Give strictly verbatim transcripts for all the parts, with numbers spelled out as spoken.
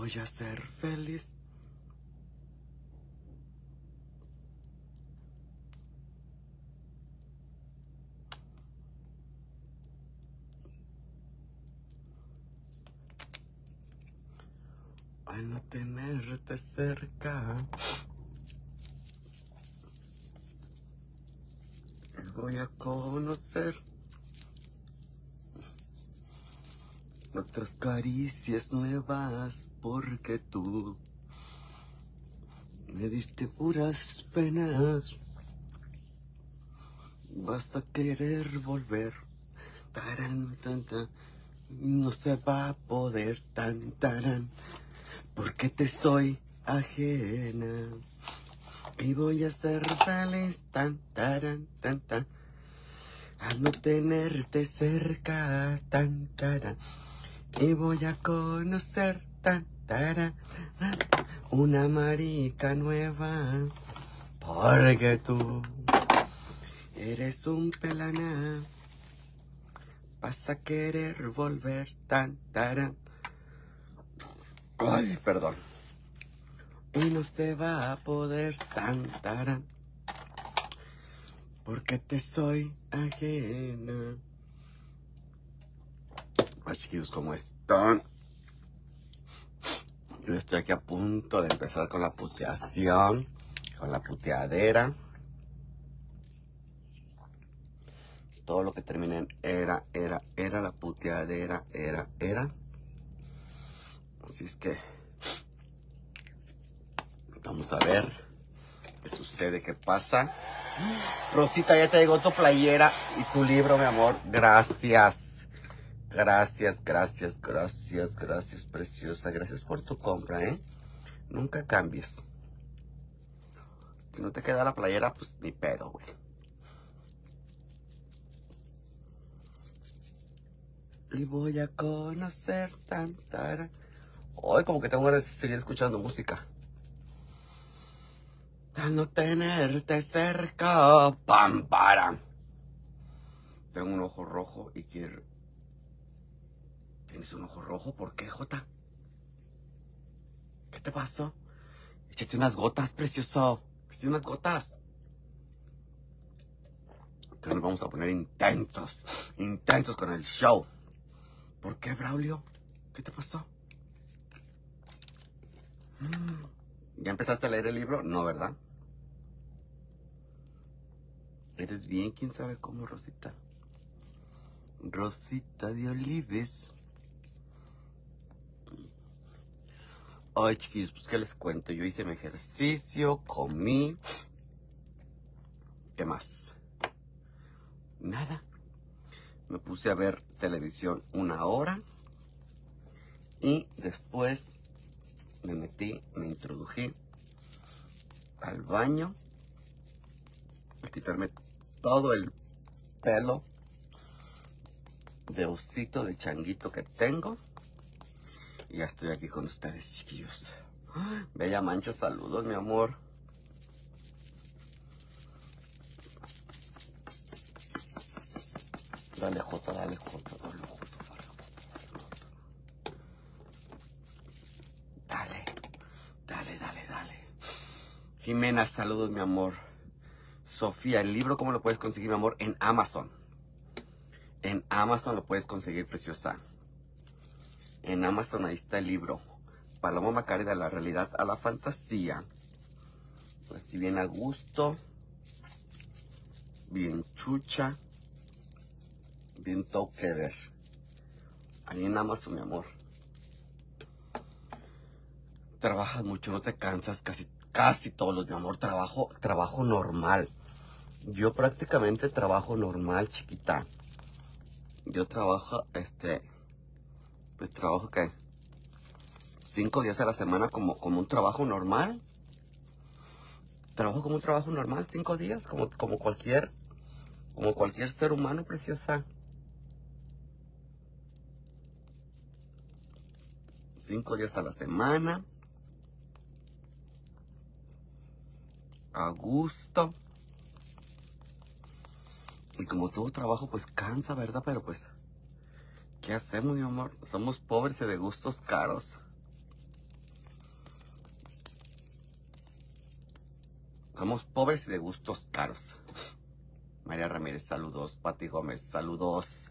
voy a ser feliz. Al no tenerte cerca, voy a conocer otras caricias nuevas, porque tú me diste puras penas. Vas a querer volver, tarán, tan, tan, no se va a poder, tan, tarán, porque te soy ajena. Y voy a ser feliz, tan, tarán, tan, tan, al no tenerte cerca, tan, tarán. Y voy a conocer, tan, tarán, una marica nueva, porque tú eres un pelana. Vas a querer volver, tan, tarán. Ay, perdón. Y no se va a poder, tan, tarán, porque te soy ajena. Ay, chiquillos, ¿cómo están? Yo estoy aquí a punto de empezar con la puteación, con la puteadera. Todo lo que termine en era, era, era, la puteadera, era, era. Así es que vamos a ver qué sucede, qué pasa. Rosita, ya te llegó tu playera y tu libro, mi amor. Gracias. Gracias, gracias, gracias, gracias, preciosa. Gracias por tu compra, ¿eh? Nunca cambies. Si no te queda la playera, pues ni pedo, güey. Y voy a conocer tanta. Hoy como que tengo ganas de seguir escuchando música. Al no tenerte cerca, pam, para. Tengo un ojo rojo y quiero... ¿Tienes un ojo rojo? ¿Por qué, Jota? ¿Qué te pasó? Échate unas gotas, precioso. Échate unas gotas. Que nos vamos a poner intensos. Intensos con el show. ¿Por qué, Braulio? ¿Qué te pasó? ¿Ya empezaste a leer el libro? No, ¿verdad? Eres bien, quién sabe cómo, Rosita. Rosita de Olives. Ay, chiquillos, pues qué les cuento. Yo hice mi ejercicio, comí. ¿Qué más? Nada. Me puse a ver televisión una hora. Y después me metí, me introdují al baño. A quitarme todo el pelo de osito, de changuito que tengo. Y ya estoy aquí con ustedes, chiquillos. Bella Mancha, saludos, mi amor. Dale, Jota, dale, Jota, dale, Jota, dale, Jota. Dale, dale, dale, dale. Jimena, saludos, mi amor. Sofía, el libro, ¿cómo lo puedes conseguir, mi amor? En Amazon. En Amazon lo puedes conseguir, preciosa. En Amazon ahí está el libro. Paloma Macari, de la realidad a la fantasía. Así bien a gusto. Bien chucha. Bien todo que ver. Ahí en Amazon, mi amor. Trabajas mucho, no te cansas, casi, casi todos los, mi amor. Trabajo, trabajo normal. Yo prácticamente trabajo normal, chiquita. Yo trabajo, este, pues trabajo que cinco días a la semana como, como un trabajo normal. Trabajo como un trabajo normal, cinco días, como, como cualquier, como cualquier ser humano, preciosa. Cinco días a la semana. A gusto. Y como todo trabajo, pues cansa, ¿verdad? Pero pues, ¿qué hacemos, mi amor? Somos pobres y de gustos caros. Somos pobres y de gustos caros. María Ramírez, saludos. Pati Gómez, saludos.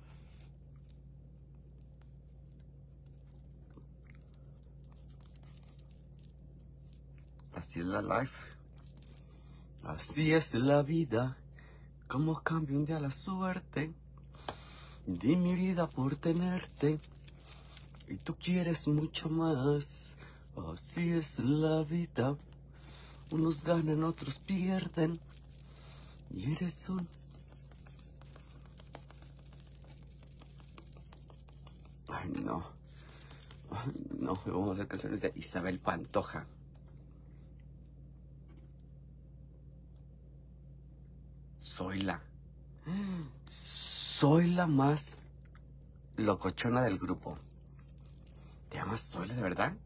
Así es la life. Así es la vida. Cómo cambia un día la suerte. Di mi vida por tenerte. Y tú quieres mucho más. Así es la vida. Unos ganan, otros pierden. Y eres un... Ay, no. Ay, no, vamos a hacer canciones de Isabel Pantoja. Soy la... Soy la más locochona del grupo. ¿Te llamas Zoila de verdad?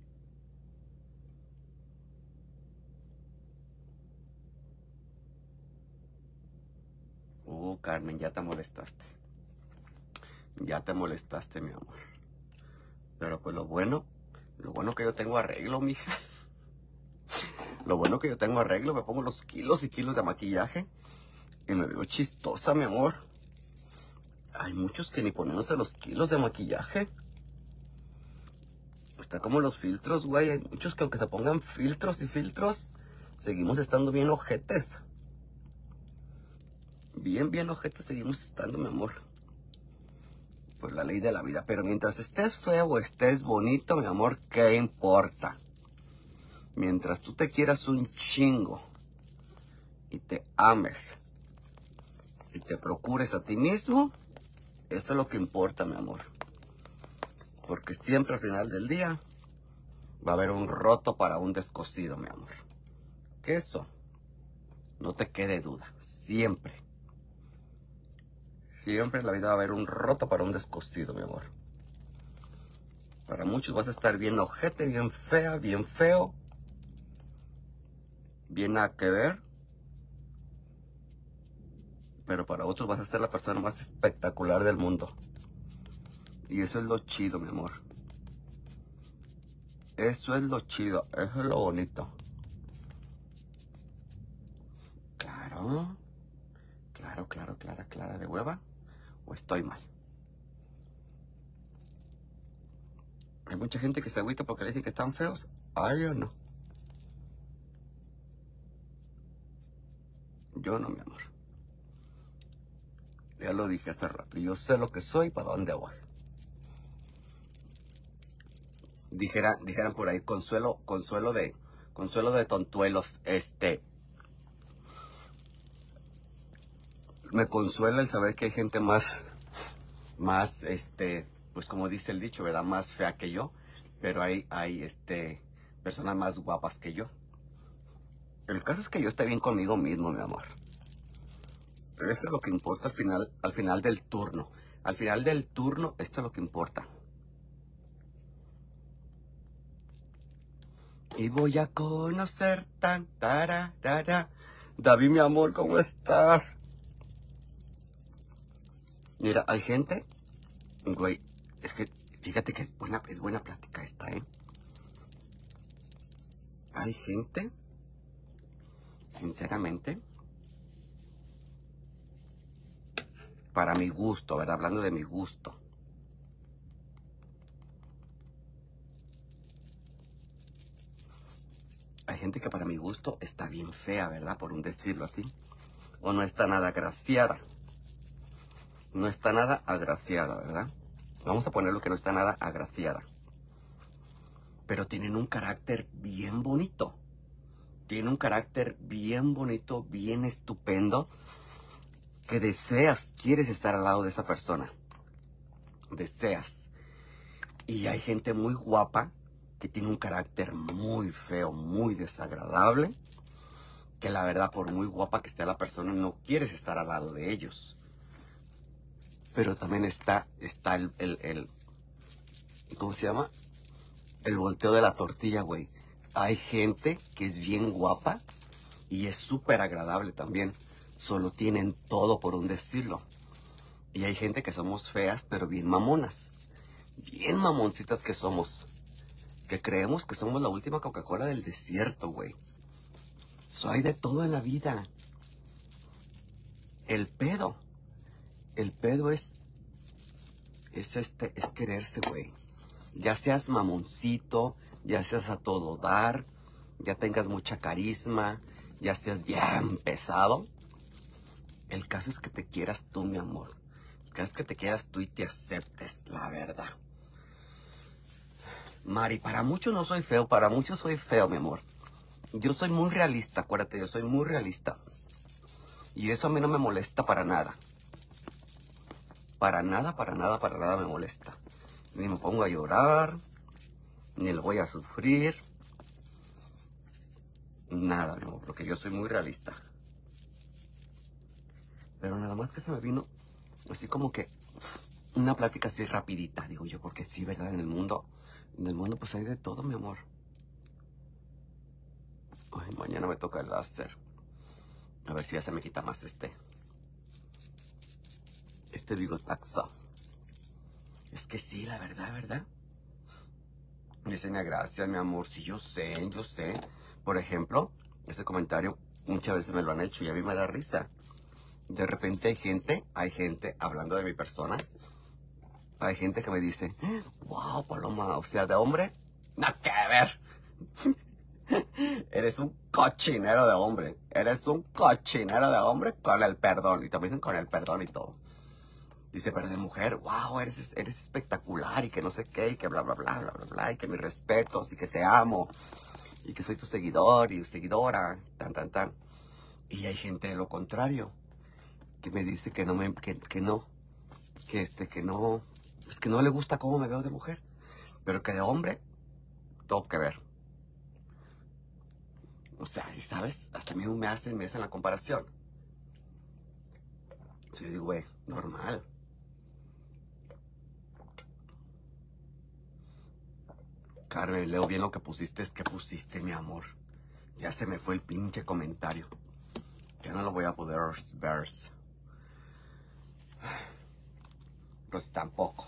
Uh, Carmen, ya te molestaste. Ya te molestaste, mi amor. Pero pues lo bueno, lo bueno que yo tengo arreglo, mija. Lo bueno que yo tengo arreglo, me pongo los kilos y kilos de maquillaje y me veo chistosa, mi amor. Hay muchos que ni poniéndose los kilos de maquillaje. Está como los filtros, güey. Hay muchos que aunque se pongan filtros y filtros, seguimos estando bien ojetes. Bien, bien ojetes seguimos estando, mi amor. Pues la ley de la vida. Pero mientras estés feo o estés bonito, mi amor, ¿qué importa? Mientras tú te quieras un chingo y te ames y te procures a ti mismo, eso es lo que importa, mi amor. Porque siempre al final del día va a haber un roto para un descosido, mi amor. Que eso no te quede duda. Siempre. Siempre en la vida va a haber un roto para un descosido, mi amor. Para muchos vas a estar bien ojete, bien fea, bien feo. Bien nada que ver. Pero para otros vas a ser la persona más espectacular del mundo. Y eso es lo chido, mi amor. Eso es lo chido. Eso es lo bonito. Claro. Claro, claro, clara, clara de hueva. ¿O estoy mal? Hay mucha gente que se agüita porque le dicen que están feos. Ay, yo no. Yo no, mi amor. Ya lo dije hace rato. Yo sé lo que soy y para dónde voy. Dijera, dijeran por ahí, consuelo, consuelo de, consuelo de tontuelos, este. Me consuela el saber que hay gente más, más, este, pues como dice el dicho, ¿verdad? Más fea que yo, pero hay, hay, este, personas más guapas que yo. El caso es que yo esté bien conmigo mismo, mi amor. Pero eso es lo que importa al final, al final del turno. Al final del turno, esto es lo que importa. Y voy a conocer tan, tararara. David, mi amor, ¿cómo estás? Mira, hay gente, güey, es que fíjate que es buena, es buena plática esta, ¿eh? Hay gente, sinceramente, para mi gusto, ¿verdad? Hablando de mi gusto. Hay gente que para mi gusto está bien fea, ¿verdad? Por un decirlo así. O no está nada agraciada. No está nada agraciada, ¿verdad? Vamos a ponerlo que no está nada agraciada. Pero tienen un carácter bien bonito. Tienen un carácter bien bonito, bien estupendo. Que deseas, quieres estar al lado de esa persona. Deseas. Y hay gente muy guapa que tiene un carácter muy feo, muy desagradable. Que la verdad, por muy guapa que esté la persona, no quieres estar al lado de ellos. Pero también está, está el, el, el, ¿cómo se llama? El volteo de la tortilla, güey. Hay gente que es bien guapa y es súper agradable también. Solo tienen todo por un decirlo. Y hay gente que somos feas, pero bien mamonas. Bien mamoncitas que somos. Que creemos que somos la última Coca-Cola del desierto, güey. So, hay de todo en la vida. El pedo. El pedo es, es este, es quererse, güey. Ya seas mamoncito, ya seas a todo dar, ya tengas mucha carisma, ya seas bien pesado. El caso es que te quieras tú, mi amor. El caso es que te quieras tú y te aceptes, la verdad. Mari, para muchos no soy feo, para muchos soy feo, mi amor. Yo soy muy realista, acuérdate, yo soy muy realista. Y eso a mí no me molesta para nada. Para nada, para nada, para nada me molesta. Ni me pongo a llorar, ni lo voy a sufrir. Nada, mi amor, porque yo soy muy realista. Pero nada más que se me vino así como que una plática así rapidita, digo yo, porque sí, ¿verdad? En el mundo, en el mundo pues hay de todo, mi amor. Ay, mañana me toca el láser. A ver si ya se me quita más este. Este bigotazo. Es que sí, la verdad, ¿verdad? Yesenia, gracias, mi amor. Sí, yo sé, yo sé. Por ejemplo, este comentario muchas veces me lo han hecho y a mí me da risa. De repente hay gente, hay gente hablando de mi persona. Hay gente que me dice, wow, Paloma, o sea, de hombre, nada que ver. Eres un cochinero de hombre. Eres un cochinero de hombre con el perdón. Y también con el perdón y todo. Dice, pero de mujer, wow, eres, eres espectacular y que no sé qué, y que bla, bla, bla, bla, bla, bla, y que mis respetos, y que te amo, y que soy tu seguidor y seguidora, tan, tan, tan. Y hay gente de lo contrario, que me dice que no, me, que, que no, que este, que no, pues que no le gusta cómo me veo de mujer, pero que de hombre, tengo que ver. O sea, ¿sabes? Hasta a mí me hacen, me hacen la comparación. So, yo digo, güey, normal. Carmen, leo bien lo que pusiste. Es que pusiste, mi amor. Ya se me fue el pinche comentario. Ya no lo voy a poder ver. Pues tampoco.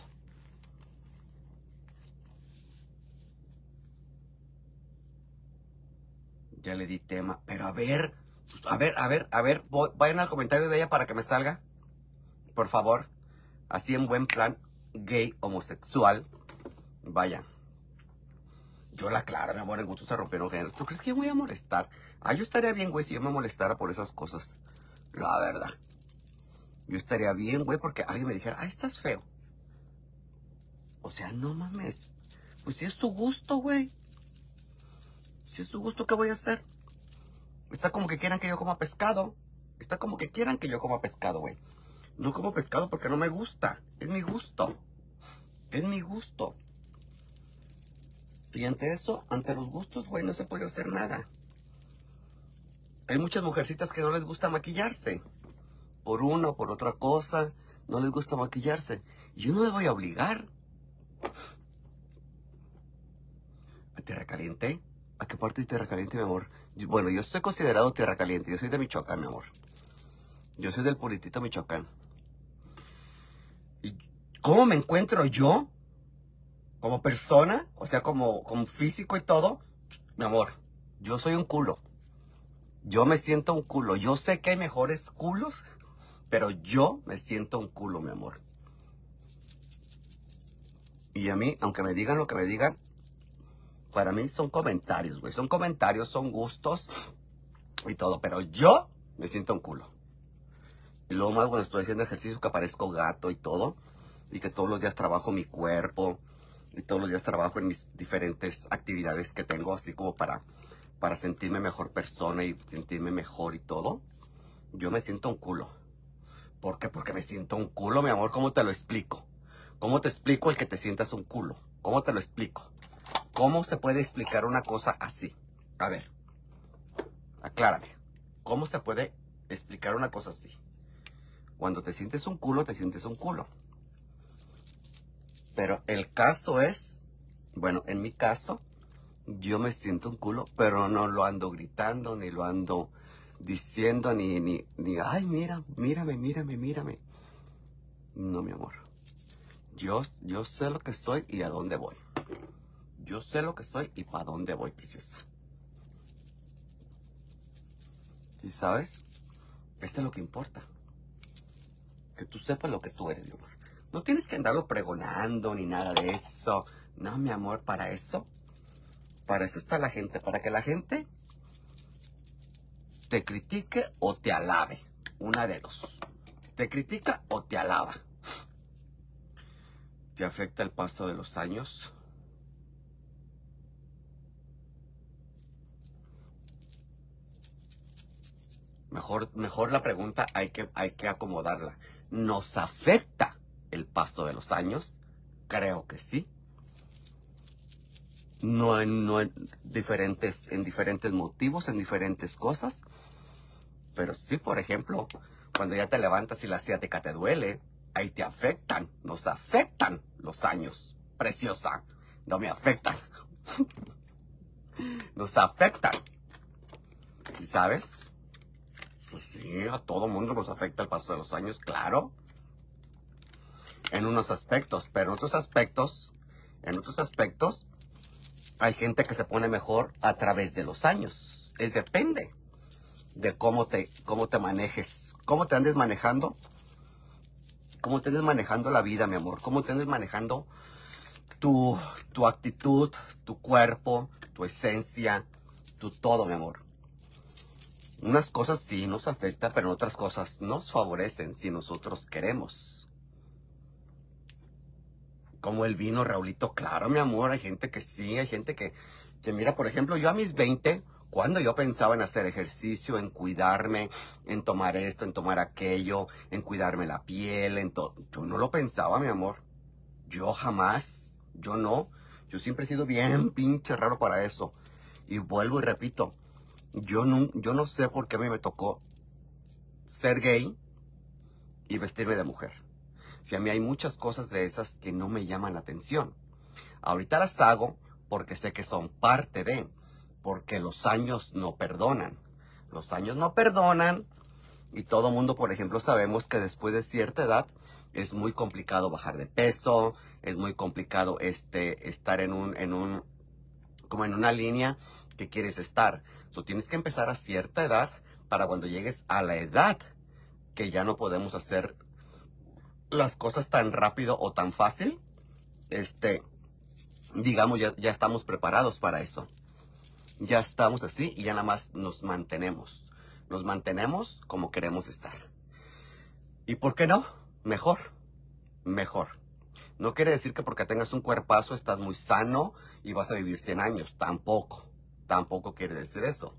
Ya le di tema. Pero a ver, a ver, a ver, a ver. Vayan al comentario de ella para que me salga. Por favor. Así en buen plan gay, homosexual. Vayan. Yo la aclaro, mi amor, en gustos se rompieron géneros. ¿Tú crees que yo me voy a molestar? Ah, yo estaría bien, güey, si yo me molestara por esas cosas. La verdad. Yo estaría bien, güey, porque alguien me dijera, ah, estás feo. O sea, no mames. Pues si es su gusto, güey. Si es su gusto, ¿qué voy a hacer? Está como que quieran que yo coma pescado. Está como que quieran que yo coma pescado, güey. No como pescado porque no me gusta. Es mi gusto. Es mi gusto. Y ante eso, ante los gustos, güey, no se puede hacer nada. Hay muchas mujercitas que no les gusta maquillarse. Por una o por otra cosa, no les gusta maquillarse. Yo no me voy a obligar. ¿A Tierra Caliente? ¿A qué parte de Tierra Caliente, mi amor? Yo, bueno, yo soy considerado Tierra Caliente. Yo soy de Michoacán, mi amor. Yo soy del puritito Michoacán. ¿Y cómo me encuentro yo? Como persona, o sea, como, como físico y todo. Mi amor, yo soy un culo. Yo me siento un culo. Yo sé que hay mejores culos, pero yo me siento un culo, mi amor. Y a mí, aunque me digan lo que me digan, para mí son comentarios, güey. Son comentarios, son gustos y todo. Pero yo me siento un culo. Y luego más cuando estoy haciendo ejercicio que aparezco gato y todo. Y que todos los días trabajo mi cuerpo. Y todos los días trabajo en mis diferentes actividades que tengo. Así como para, para sentirme mejor persona y sentirme mejor y todo. Yo me siento un culo. ¿Por qué? Porque me siento un culo, mi amor. ¿Cómo te lo explico? ¿Cómo te explico el que te sientas un culo? ¿Cómo te lo explico? ¿Cómo se puede explicar una cosa así? A ver, aclárame. ¿Cómo se puede explicar una cosa así? Cuando te sientes un culo, te sientes un culo. Pero el caso es, bueno, en mi caso, yo me siento un culo, pero no lo ando gritando, ni lo ando diciendo, ni, ni, ni, ay, mira, mírame, mírame, mírame. No, mi amor. Yo, yo sé lo que soy y a dónde voy. Yo sé lo que soy y para dónde voy, preciosa. ¿Y sabes? Esto es lo que importa. Que tú sepas lo que tú eres, mi amor. No tienes que andarlo pregonando ni nada de eso. No, mi amor, para eso. Para eso está la gente. Para que la gente te critique o te alabe. Una de dos. Te critica o te alaba. ¿Te afecta el paso de los años? Mejor, mejor la pregunta hay que, hay que acomodarla. ¿Nos afecta el paso de los años? Creo que sí. No en, no en diferentes, en diferentes motivos, en diferentes cosas. Pero sí, por ejemplo, cuando ya te levantas y la ciática te duele, ahí te afectan, nos afectan los años. Preciosa, no me afectan. Nos afectan. ¿Sí sabes? Pues sí, a todo mundo nos afecta el paso de los años, claro. En unos aspectos, pero en otros aspectos, en otros aspectos, hay gente que se pone mejor a través de los años. Es depende de cómo te, cómo te manejes, cómo te andes manejando, cómo te andes manejando la vida, mi amor, cómo te andes manejando tu, tu actitud, tu cuerpo, tu esencia, tu todo, mi amor. Unas cosas sí nos afectan, pero en otras cosas nos favorecen si nosotros queremos. Como el vino, Raulito, claro, mi amor, hay gente que sí, hay gente que, que mira, por ejemplo, yo a mis veinte, cuando yo pensaba en hacer ejercicio, en cuidarme, en tomar esto, en tomar aquello, en cuidarme la piel, en todo, yo no lo pensaba, mi amor. Yo jamás, yo no. Yo siempre he sido bien pinche raro para eso. Y vuelvo y repito, yo no, yo no sé por qué a mí me tocó ser gay y vestirme de mujer. Si a mí hay muchas cosas de esas que no me llaman la atención. Ahorita las hago porque sé que son parte de, porque los años no perdonan. Los años no perdonan y todo mundo, por ejemplo, sabemos que después de cierta edad es muy complicado bajar de peso, es muy complicado este, estar en un, en un, como en una línea que quieres estar. So, tienes que empezar a cierta edad para cuando llegues a la edad que ya no podemos hacer las cosas tan rápido o tan fácil, este, digamos, ya, ya estamos preparados para eso. Ya estamos así y ya nada más nos mantenemos. Nos mantenemos como queremos estar. ¿Y por qué no? Mejor, mejor. No quiere decir que porque tengas un cuerpazo estás muy sano y vas a vivir cien años. Tampoco, tampoco quiere decir eso.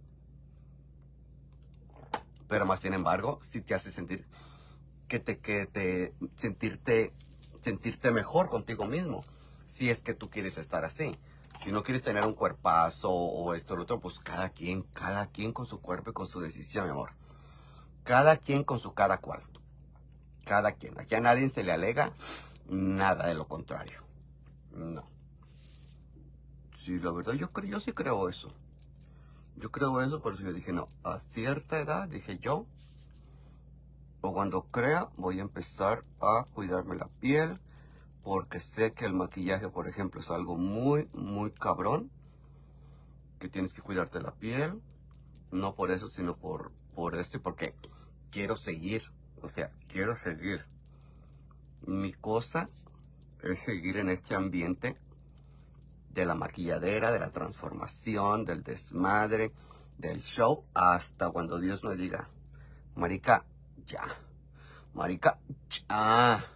Pero más sin embargo, sí te hace sentir que te, que te, sentirte, sentirte mejor contigo mismo. Si es que tú quieres estar así. Si no quieres tener un cuerpazo o esto o lo otro, pues cada quien, cada quien con su cuerpo y con su decisión, mi amor. Cada quien con su cada cual. Cada quien. Aquí a nadie se le alega nada de lo contrario. No. Sí, la verdad, yo creo, yo sí creo eso. Yo creo eso, por eso yo dije, no, a cierta edad, dije yo, o cuando crea, voy a empezar a cuidarme la piel, porque sé que el maquillaje, por ejemplo, es algo muy, muy cabrón, que tienes que cuidarte la piel, no por eso, sino por, por esto, y porque quiero seguir, o sea, quiero seguir. Mi cosa es seguir en este ambiente de la maquilladera, de la transformación, del desmadre, del show, hasta cuando Dios me diga, marica, ya, marica, ya.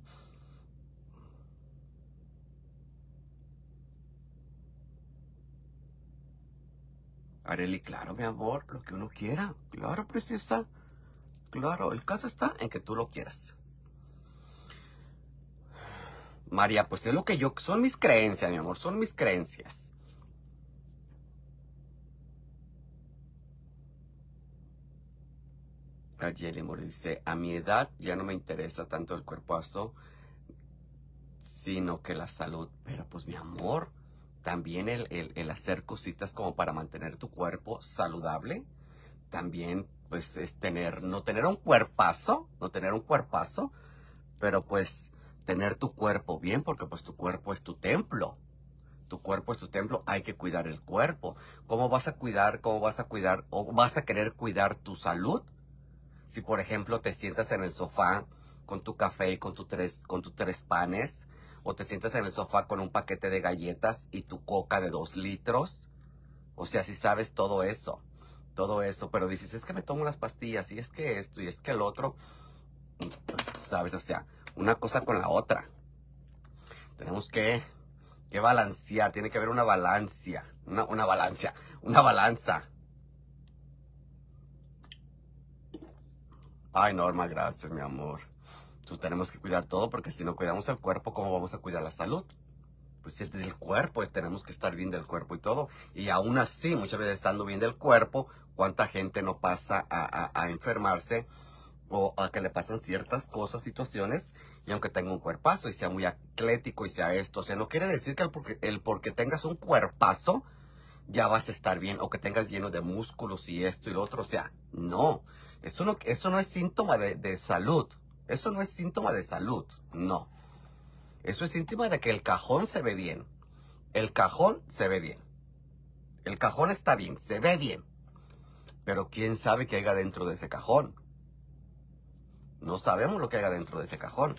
Areli, claro, mi amor, lo que uno quiera, claro, preciosa, claro, el caso está en que tú lo quieras. María, pues es lo que yo, son mis creencias, mi amor, son mis creencias. Ayeli Mori dice, a mi edad ya no me interesa tanto el cuerpazo, sino que la salud. Pero pues mi amor, también el, el, el hacer cositas como para mantener tu cuerpo saludable, también pues es tener, no tener un cuerpazo, no tener un cuerpazo, pero pues tener tu cuerpo bien, porque pues tu cuerpo es tu templo. Tu cuerpo es tu templo, hay que cuidar el cuerpo. ¿Cómo vas a cuidar, cómo vas a cuidar, o vas a querer cuidar tu salud? Si, por ejemplo, te sientas en el sofá con tu café y con, tu tres, con tus tres panes, o te sientas en el sofá con un paquete de galletas y tu coca de dos litros, o sea, si sabes todo eso, todo eso, pero dices, es que me tomo unas pastillas, y es que esto, y es que el otro, pues, sabes, o sea, una cosa con la otra. Tenemos que, que balancear, tiene que haber una balancia, una, una balancia, una balanza. Ay, Norma, gracias, mi amor. Entonces tenemos que cuidar todo, porque si no cuidamos el cuerpo, ¿cómo vamos a cuidar la salud? Pues es del cuerpo, pues tenemos que estar bien del cuerpo y todo. Y aún así, muchas veces estando bien del cuerpo, ¿cuánta gente no pasa a, a, a enfermarse o a que le pasan ciertas cosas, situaciones, y aunque tenga un cuerpazo y sea muy atlético y sea esto? O sea, no quiere decir que el porque, el porque tengas un cuerpazo ya vas a estar bien, o que tengas lleno de músculos y esto y lo otro. O sea, no. Eso no, eso no es síntoma de, de salud. Eso no es síntoma de salud, no. Eso es síntoma de que el cajón se ve bien. El cajón se ve bien. El cajón está bien, se ve bien. Pero quién sabe qué haya dentro de ese cajón. No sabemos lo que haya dentro de ese cajón.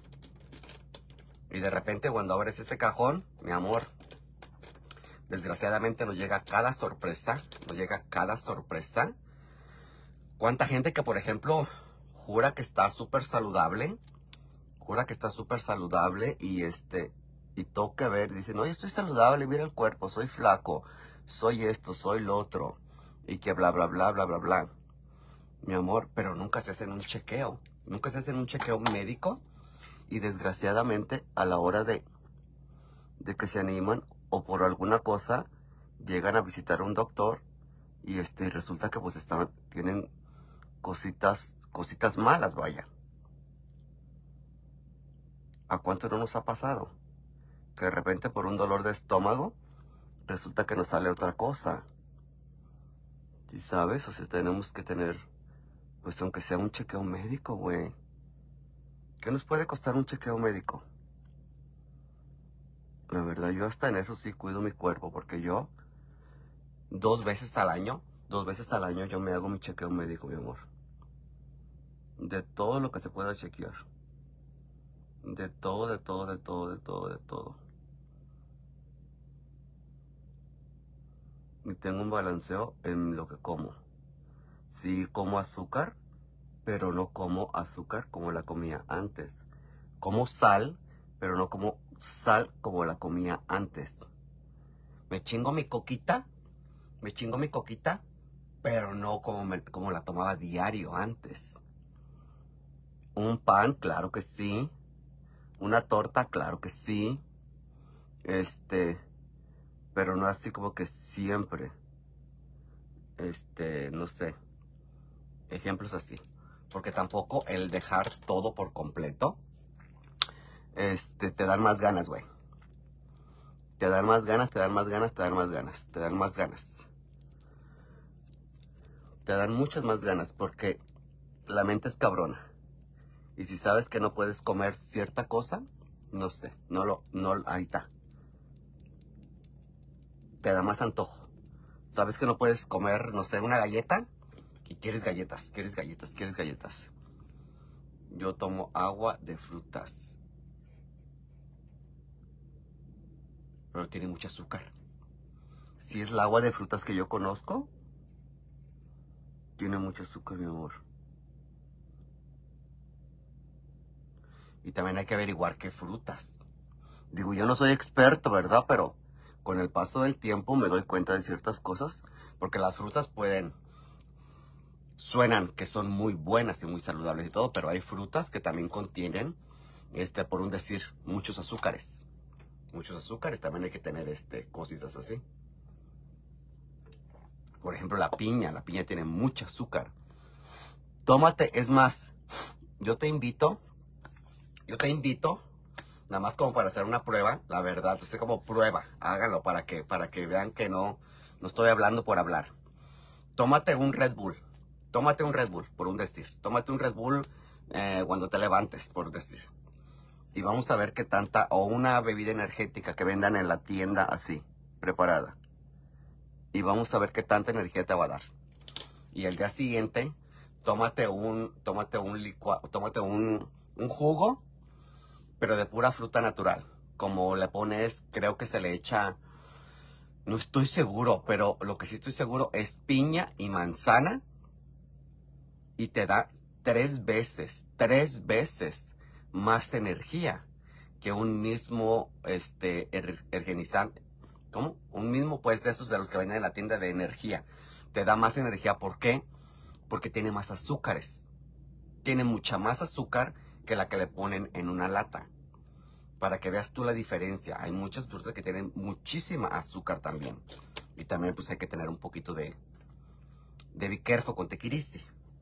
Y de repente cuando abres ese cajón, mi amor, desgraciadamente nos llega cada sorpresa. Nos llega cada sorpresa. ¿Cuánta gente que, por ejemplo, jura que está súper saludable? Jura que está súper saludable y este... Y toca ver, dice, no, yo estoy saludable, mira el cuerpo, soy flaco, soy esto, soy lo otro. Y que bla, bla, bla, bla, bla, bla. Mi amor, pero nunca se hacen un chequeo. Nunca se hacen un chequeo médico. Y desgraciadamente, a la hora de, de que se animan o por alguna cosa, llegan a visitar a un doctor. Y este, resulta que pues están, tienen cositas, cositas malas, vaya. ¿A cuánto no nos ha pasado? Que de repente por un dolor de estómago, resulta que nos sale otra cosa. ¿Sí sabes? O sea, tenemos que tener, pues aunque sea un chequeo médico, güey. ¿Qué nos puede costar un chequeo médico? La verdad, yo hasta en eso sí cuido mi cuerpo, porque yo, dos veces al año, dos veces al año yo me hago mi chequeo médico, mi amor. De todo lo que se pueda chequear. De todo, de todo, de todo, de todo, de todo. Y tengo un balanceo en lo que como. Sí como azúcar, pero no como azúcar como la comía antes. Como sal, pero no como sal como la comía antes. Me chingo mi coquita, me chingo mi coquita, pero no como, me, como la tomaba diario antes. Un pan, claro que sí. Una torta, claro que sí. Este, pero no así como que siempre. Este, no sé. Ejemplos así. Porque tampoco el dejar todo por completo, este, te dan más ganas, güey. Te dan más ganas, te dan más ganas, te dan más ganas, te dan más ganas. Te dan muchas más ganas porque la mente es cabrona. Y si sabes que no puedes comer cierta cosa, no sé, no lo, no, ahí está. Te da más antojo. Sabes que no puedes comer, no sé, una galleta y quieres galletas, quieres galletas, quieres galletas. Yo tomo agua de frutas. Pero tiene mucho azúcar. Si es el agua de frutas que yo conozco, tiene mucho azúcar, mi amor. Y también hay que averiguar qué frutas. Digo, yo no soy experto, ¿verdad? Pero con el paso del tiempo me doy cuenta de ciertas cosas. Porque las frutas pueden... Suenan que son muy buenas y muy saludables y todo. Pero hay frutas que también contienen, este, por un decir, muchos azúcares. Muchos azúcares. También hay que tener este, cositas así. Por ejemplo, la piña. La piña tiene mucho azúcar. Tómate, es más, yo te invito... Yo te invito, nada más como para hacer una prueba, la verdad, entonces como prueba, háganlo para que, para que vean que no, no estoy hablando por hablar. Tómate un Red Bull, tómate un Red Bull, por un decir. Tómate un Red Bull eh, cuando te levantes, por decir. Y vamos a ver qué tanta, o una bebida energética que vendan en la tienda así, preparada. Y vamos a ver qué tanta energía te va a dar. Y el día siguiente, tómate un, tómate un licua, tómate un, un jugo, pero de pura fruta natural. Como le pones, creo que se le echa, no estoy seguro, pero lo que sí estoy seguro es piña y manzana. Y te da tres veces, tres veces más energía que un mismo, este, er, ergenizante. ¿Cómo? Un mismo, pues, de esos de los que venden en la tienda de energía. Te da más energía, ¿por qué? Porque tiene más azúcares. Tiene mucha más azúcar que la que le ponen en una lata. Para que veas tú la diferencia. Hay muchas frutas que tienen muchísima azúcar también. Y también, pues, hay que tener un poquito de, de be careful con tequiristi.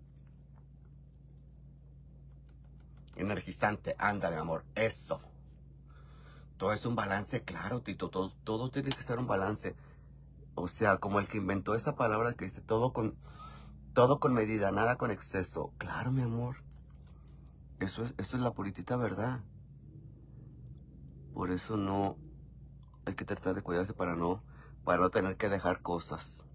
Energizante, ándale, mi amor, eso. Todo es un balance, claro, Tito, todo, todo tiene que ser un balance. O sea, como el que inventó esa palabra que dice todo con, todo con medida, nada con exceso. Claro, mi amor, eso es, eso es la puritita verdad. Por eso no, hay que tratar de cuidarse para no, para no tener que dejar cosas.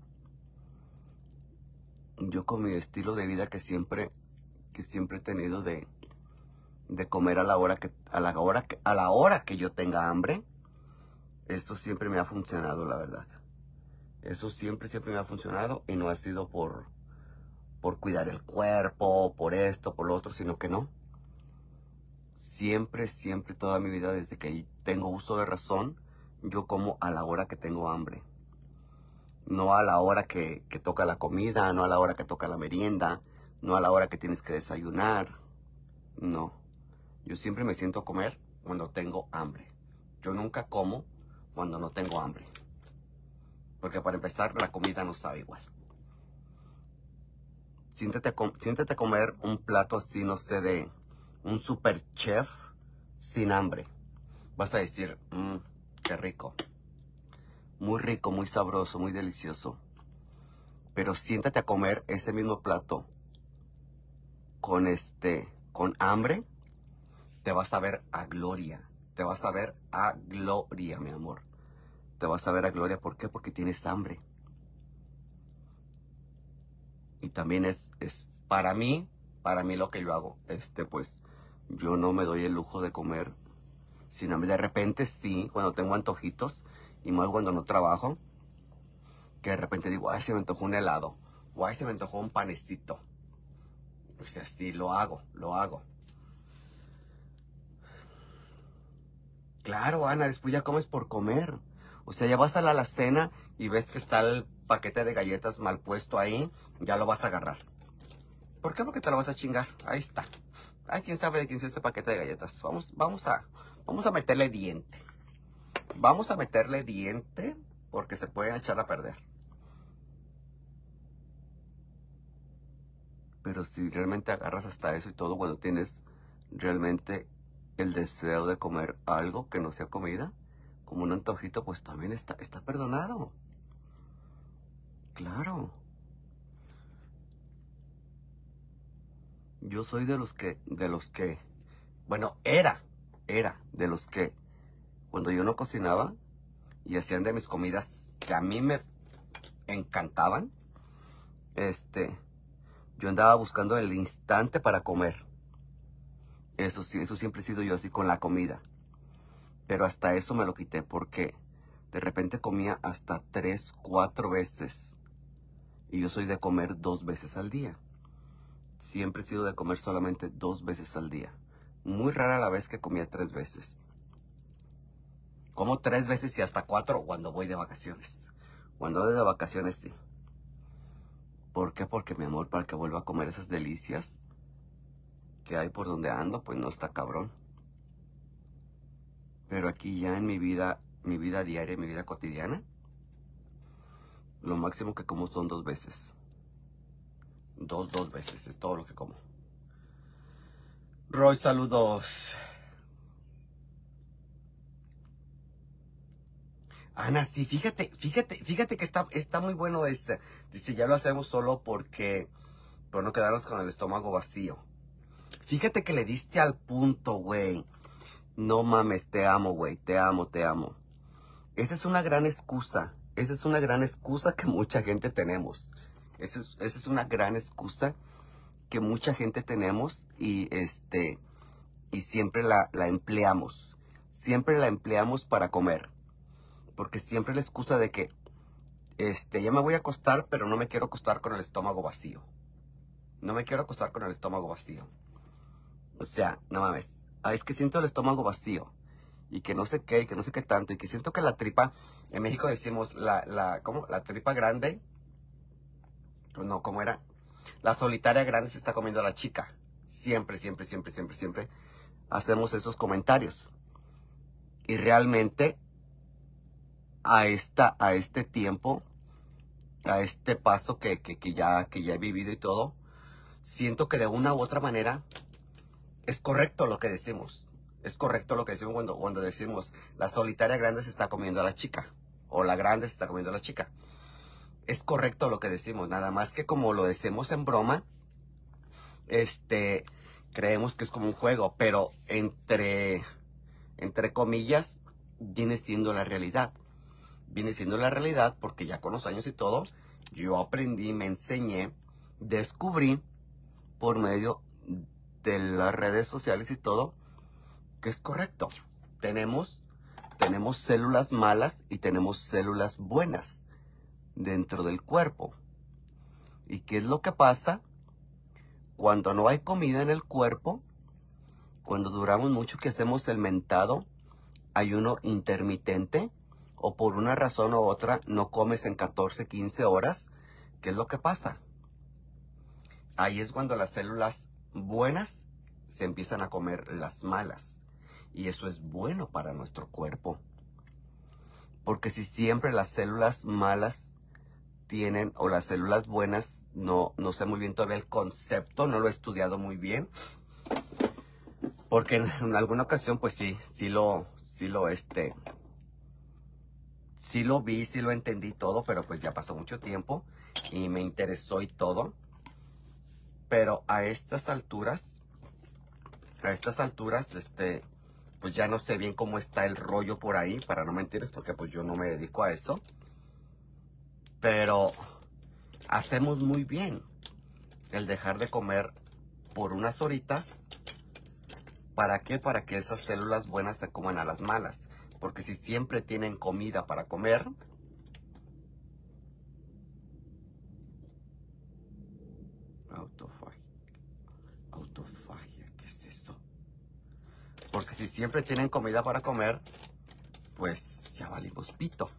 Yo con mi estilo de vida que siempre, que siempre he tenido de... de comer a la hora que a la hora que a la hora que yo tenga hambre, eso siempre me ha funcionado, la verdad. Eso siempre siempre me ha funcionado y no ha sido por por cuidar el cuerpo, por esto, por lo otro, sino que no. Siempre siempre toda mi vida desde que tengo uso de razón, yo como a la hora que tengo hambre. No a la hora que, que toca la comida, no a la hora que toca la merienda, no a la hora que tienes que desayunar. No. Yo siempre me siento a comer cuando tengo hambre. Yo nunca como cuando no tengo hambre. Porque para empezar, la comida no sabe igual. Siéntate a, com siéntate a comer un plato así, no sé, de un super chef sin hambre. Vas a decir, mmm, qué rico. Muy rico, muy sabroso, muy delicioso. Pero siéntate a comer ese mismo plato con este, con hambre. Te vas a ver a gloria. Te vas a ver a gloria, mi amor. Te vas a ver a gloria. ¿Por qué? Porque tienes hambre. Y también es, es para mí, para mí lo que yo hago. Este, pues, yo no me doy el lujo de comer sin hambre. De repente sí, cuando tengo antojitos, y más cuando no trabajo, que de repente digo, ay, se me antojó un helado. O ay, se me antojó un panecito. O sea, sí, lo hago, lo hago. Claro, Ana, después ya comes por comer. O sea, ya vas a la alacena y ves que está el paquete de galletas mal puesto ahí, ya lo vas a agarrar. ¿Por qué? Porque te lo vas a chingar. Ahí está. Ay, quién sabe de quién es este paquete de galletas. Vamos, vamos a, vamos a meterle diente. Vamos a meterle diente porque se pueden echar a perder. Pero si realmente agarras hasta eso y todo cuando tienes realmente el deseo de comer algo que no sea comida, como un antojito, pues también está, está perdonado. Claro. Yo soy de los que, de los que, bueno, era, era de los que cuando yo no cocinaba y hacían de mis comidas que a mí me encantaban, este, yo andaba buscando el instante para comer. Eso sí, eso siempre he sido yo así con la comida. Pero hasta eso me lo quité porque de repente comía hasta tres, cuatro veces. Y yo soy de comer dos veces al día. Siempre he sido de comer solamente dos veces al día. Muy rara la vez que comía tres veces. Como tres veces y hasta cuatro cuando voy de vacaciones. Cuando voy de vacaciones, sí. ¿Por qué? Porque, mi amor, para que vuelva a comer esas delicias que hay por donde ando, pues no está cabrón. Pero aquí ya en mi vida, mi vida diaria, mi vida cotidiana, lo máximo que como son dos veces. Dos, dos veces, es todo lo que como. Roy, saludos. Ana, sí, fíjate, fíjate, fíjate que está, está muy bueno este. Dice, ya lo hacemos solo porque, por no quedarnos con el estómago vacío. Fíjate que le diste al punto, güey. No mames, te amo, güey, te amo, te amo. Esa es una gran excusa. Esa es una gran excusa que mucha gente tenemos. Esa es, esa es una gran excusa que mucha gente tenemos y este y siempre la, la empleamos. Siempre la empleamos para comer. Porque siempre la excusa de que este, ya me voy a acostar, pero no me quiero acostar con el estómago vacío. No me quiero acostar con el estómago vacío. O sea, no mames. Ah, es que siento el estómago vacío. Y que no sé qué, y que no sé qué tanto. Y que siento que la tripa, en México decimos la, la, ¿cómo? La tripa grande. Pues no, ¿cómo era? La solitaria grande se está comiendo a la chica. Siempre, siempre, siempre, siempre, siempre hacemos esos comentarios. Y realmente a, esta, a este tiempo, a este paso que, que, que, ya, que ya he vivido y todo, siento que de una u otra manera es correcto lo que decimos. Es correcto lo que decimos cuando, cuando decimos la solitaria grande se está comiendo a la chica. O la grande se está comiendo a la chica. Es correcto lo que decimos. Nada más que como lo decimos en broma, este, creemos que es como un juego. Pero entre, entre comillas, viene siendo la realidad. Viene siendo la realidad porque ya con los años y todo, yo aprendí, me enseñé, descubrí por medio de las redes sociales y todo, que es correcto. Tenemos, tenemos células malas y tenemos células buenas dentro del cuerpo. ¿Y qué es lo que pasa? Cuando no hay comida en el cuerpo, cuando duramos mucho que hacemos el mentado ayuno intermitente, o por una razón u otra no comes en catorce, quince horas, ¿qué es lo que pasa? Ahí es cuando las células buenas se empiezan a comer las malas. Y eso es bueno para nuestro cuerpo. Porque si siempre las células malas tienen, o las células buenas, no, no sé muy bien todavía el concepto, no lo he estudiado muy bien. Porque en, en alguna ocasión, pues sí, sí lo, sí lo, este, sí lo vi, sí lo entendí todo, pero pues ya pasó mucho tiempo y me interesó y todo. Pero a estas alturas, a estas alturas, este, pues ya no sé bien cómo está el rollo por ahí, para no mentirles, porque pues yo no me dedico a eso. Pero hacemos muy bien el dejar de comer por unas horitas. ¿Para qué? Para que esas células buenas se coman a las malas. Porque si siempre tienen comida para comer, autofagia, autofagia, ¿qué es eso? Porque si siempre tienen comida para comer, pues ya valimos pito.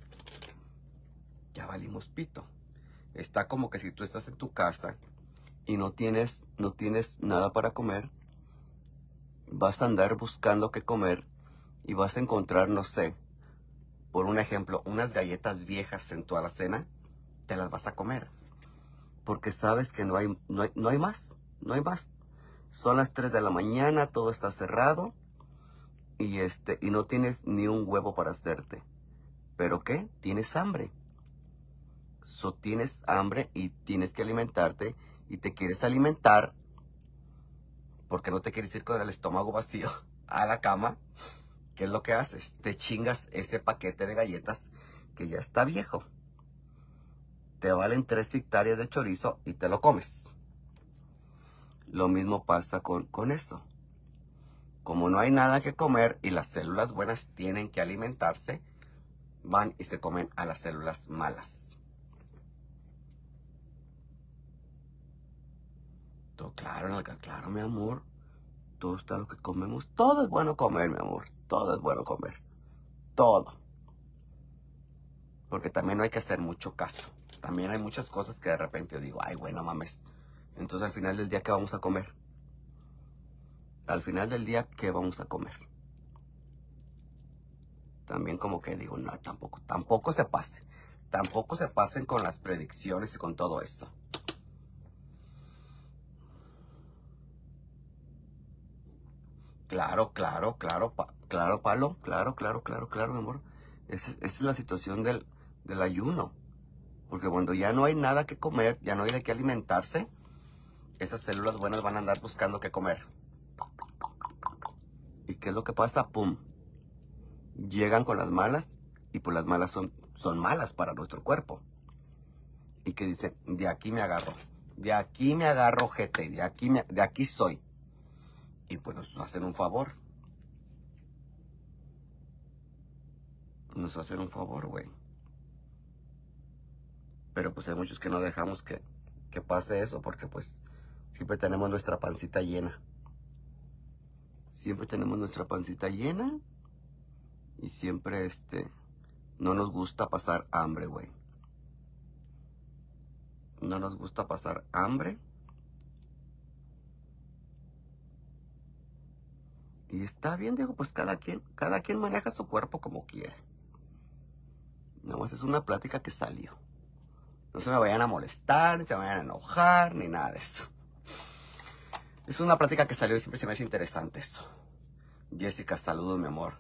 Ya valimos pito. Está como que si tú estás en tu casa y no tienes, no tienes nada para comer, vas a andar buscando qué comer y vas a encontrar, no sé, por un ejemplo, unas galletas viejas en tu alacena, te las vas a comer. Porque sabes que no hay, no hay, no hay más, no hay más. Son las tres de la mañana, todo está cerrado y, este, y no tienes ni un huevo para hacerte. ¿Pero qué? Tienes hambre. So, tienes hambre y tienes que alimentarte y te quieres alimentar porque no te quieres ir con el estómago vacío a la cama. ¿Qué es lo que haces? Te chingas ese paquete de galletas que ya está viejo. Te valen tres hectáreas de chorizo y te lo comes. Lo mismo pasa con, con eso. Como no hay nada que comer y las células buenas tienen que alimentarse, van y se comen a las células malas. Todo claro, Nalga, claro, mi amor. Todo está lo que comemos. Todo es bueno comer, mi amor. Todo es bueno comer. Todo. Porque también no hay que hacer mucho caso. También hay muchas cosas que de repente yo digo, ay, bueno, mames. Entonces al final del día, ¿qué vamos a comer? Al final del día, ¿qué vamos a comer? También como que digo, no, tampoco, tampoco se pase. Tampoco se pasen con las predicciones y con todo esto. Claro, claro, claro, pa claro, Palo. Claro, claro, claro, claro, mi amor. Esa, esa es la situación del, del ayuno. Porque cuando ya no hay nada que comer, ya no hay de qué alimentarse, esas células buenas van a andar buscando qué comer. ¿Y qué es lo que pasa? ¡Pum! Llegan con las malas y pues las malas son, son malas para nuestro cuerpo. Y que dicen, de aquí me agarro, de aquí me agarro, gente, de aquí, me, de aquí soy. Y pues nos hacen un favor. Nos hacen un favor, güey. Pero pues hay muchos que no dejamos que, que pase eso porque pues siempre tenemos nuestra pancita llena. Siempre tenemos nuestra pancita llena y siempre este no nos gusta pasar hambre, güey. No nos gusta pasar hambre. Y está bien, digo, pues cada quien, cada quien maneja su cuerpo como quiere. Nada más es una plática que salió. No se me vayan a molestar, ni se me vayan a enojar, ni nada de eso. Es una plática que salió y siempre se me hace interesante eso. Jessica, saludos, mi amor.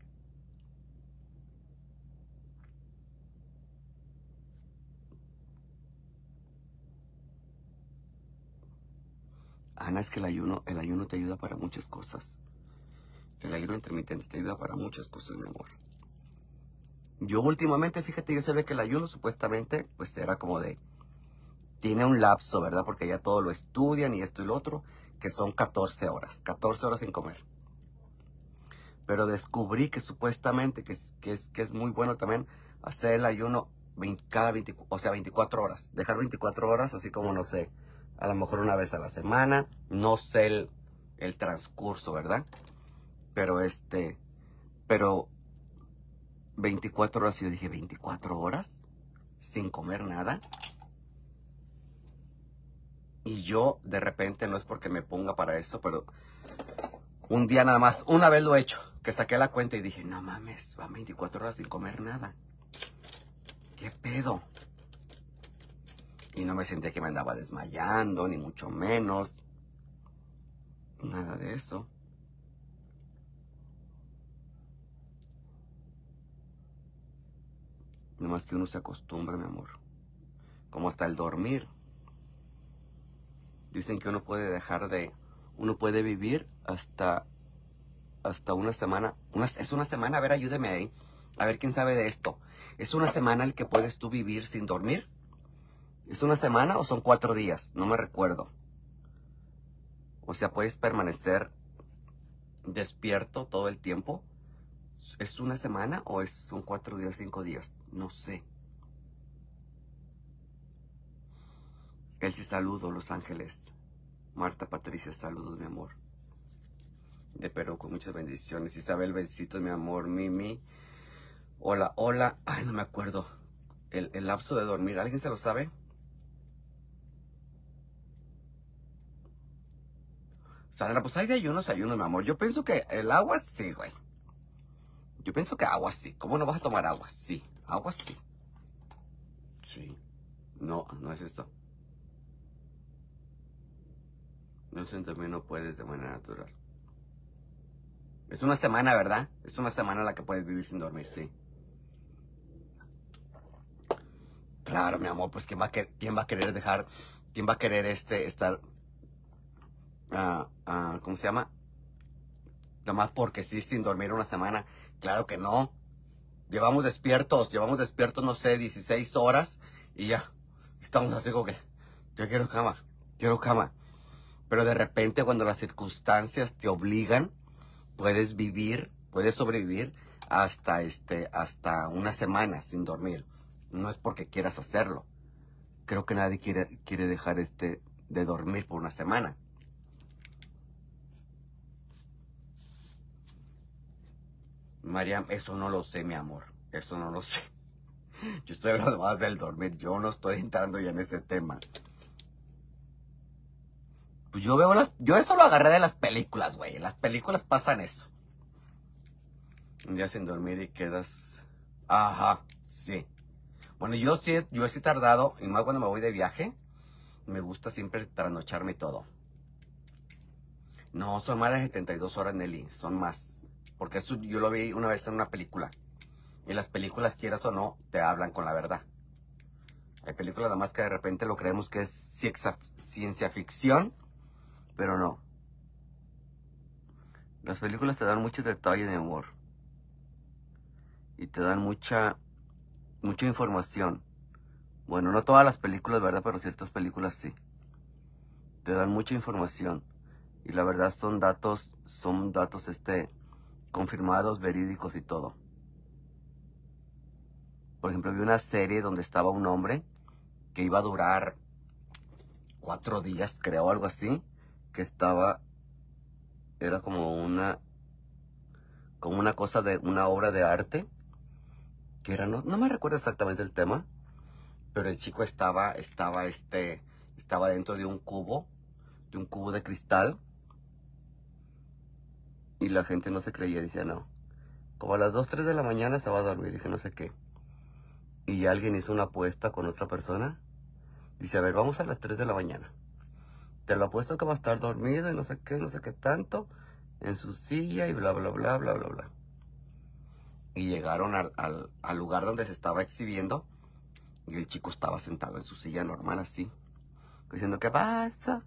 Ana, es que el ayuno, el ayuno te ayuda para muchas cosas. El ayuno intermitente te ayuda para muchas cosas, mi amor. Yo últimamente, fíjate, yo sabía que el ayuno supuestamente, pues era como de, tiene un lapso, ¿verdad? Porque ya todo lo estudian y esto y lo otro, que son catorce horas, catorce horas sin comer. Pero descubrí que supuestamente, que es, que es, que es muy bueno también hacer el ayuno veinte, cada veinte, o sea, veinticuatro horas. Dejar veinticuatro horas, así como, no sé, a lo mejor una vez a la semana. No sé el, el transcurso, ¿verdad? Pero este, pero veinticuatro horas, y yo dije, ¿veinticuatro horas? Sin comer nada. Y yo, de repente, no es porque me ponga para eso, pero un día nada más, una vez lo he hecho, que saqué la cuenta y dije, no mames, van veinticuatro horas sin comer nada. ¿Qué pedo? Y no me sentía que me andaba desmayando, ni mucho menos. Nada de eso. Nomás que uno se acostumbra, mi amor. Como hasta el dormir. Dicen que uno puede dejar de... Uno puede vivir hasta... Hasta una semana. Una, es una semana, a ver, ayúdeme ahí. A ver quién sabe de esto. ¿Es una semana el que puedes tú vivir sin dormir? ¿Es una semana o son cuatro días? No me recuerdo. O sea, puedes permanecer despierto todo el tiempo. ¿Es una semana o es, son cuatro días, cinco días? No sé. Elsie, saludos, Los Ángeles. Marta Patricia, saludos, mi amor. De Perú, con muchas bendiciones. Isabel, besitos, mi amor. Mimi. Hola, hola. Ay, no me acuerdo. El, el lapso de dormir. ¿Alguien se lo sabe? Sandra, pues hay de ayunos, ayunos, mi amor. Yo pienso que el agua sí, güey. Yo pienso que agua sí. ¿Cómo no vas a tomar agua? Sí, agua sí. Sí. No, no es esto. No sé, también no puedes de manera natural. Es una semana, ¿verdad? Es una semana la que puedes vivir sin dormir, sí. Claro, mi amor, pues ¿quién va a querer, quién va a querer dejar, quién va a querer este, estar, uh, uh, ¿cómo se llama? Nada más porque sí, sin dormir una semana. Claro que no. Llevamos despiertos, llevamos despiertos, no sé, dieciséis horas y ya. Estamos así como que, yo quiero cama, quiero cama. Pero de repente cuando las circunstancias te obligan, puedes vivir, puedes sobrevivir hasta, este, hasta una semana sin dormir. No es porque quieras hacerlo. Creo que nadie quiere, quiere dejar este, de dormir por una semana. Mariam, eso no lo sé, mi amor. Eso no lo sé. Yo estoy hablando más del dormir. Yo no estoy entrando ya en ese tema. Pues yo veo las... Yo eso lo agarré de las películas, güey. En las películas pasan eso. Un día sin dormir y quedas... Ajá, sí. Bueno, yo sí, yo sí he tardado, y más cuando me voy de viaje, me gusta siempre trasnocharme y todo. No, son más de setenta y dos horas, Nelly, son más. Porque eso yo lo vi una vez en una película. Y las películas, quieras o no, te hablan con la verdad. Hay películas nada más que de repente lo creemos que es ciencia ficción, pero no. Las películas te dan muchos detalles, mi amor. Y te dan mucha, mucha información. Bueno, no todas las películas, ¿verdad? Pero ciertas películas sí. Te dan mucha información. Y la verdad son datos, son datos, este, confirmados, verídicos y todo. Por ejemplo, vi una serie donde estaba un hombre que iba a durar cuatro días, creo, algo así. Que estaba, era como una, como una cosa de, una obra de arte. Que era, no, no me recuerdo exactamente el tema. Pero el chico estaba, estaba, este, estaba dentro de un cubo, de un cubo de cristal. Y la gente no se creía, decía, no. Como a las dos, tres de la mañana se va a dormir, dice no sé qué. Y alguien hizo una apuesta con otra persona. Dice, a ver, vamos a las tres de la mañana. Te lo apuesto que va a estar dormido y no sé qué, no sé qué tanto. En su silla y bla, bla, bla, bla, bla, bla. Y llegaron al, al, al lugar donde se estaba exhibiendo. Y el chico estaba sentado en su silla normal así. Diciendo, ¿qué pasa?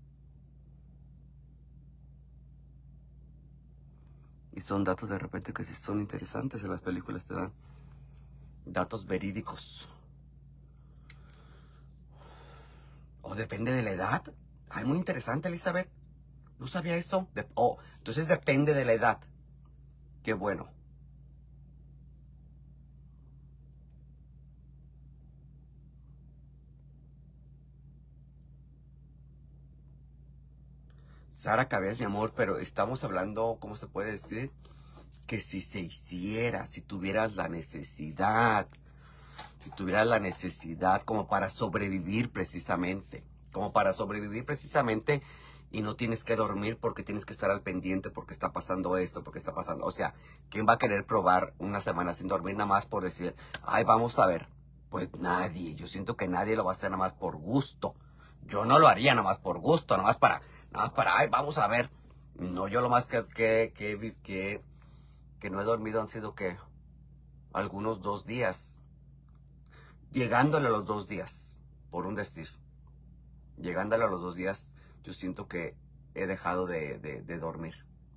Y son datos de repente que sí son interesantes en las películas, te dan datos verídicos. O depende de la edad. Ay, muy interesante, Elizabeth. No sabía eso. De oh, entonces depende de la edad. Qué bueno. Sara Cabez, mi amor, pero estamos hablando, ¿cómo se puede decir? Que si se hiciera, si tuvieras la necesidad, si tuvieras la necesidad como para sobrevivir precisamente, como para sobrevivir precisamente y no tienes que dormir porque tienes que estar al pendiente porque está pasando esto, porque está pasando, o sea, ¿quién va a querer probar una semana sin dormir nada más por decir, ay, vamos a ver? Pues nadie, yo siento que nadie lo va a hacer nada más por gusto. Yo no lo haría nada más por gusto, nada más para, nada más para, ay, vamos a ver. No, yo lo más que, que, que, que, que no he dormido han sido que algunos dos días. Llegándole a los dos días, por un decir. Llegándole a los dos días, yo siento que he dejado de, de, de dormir.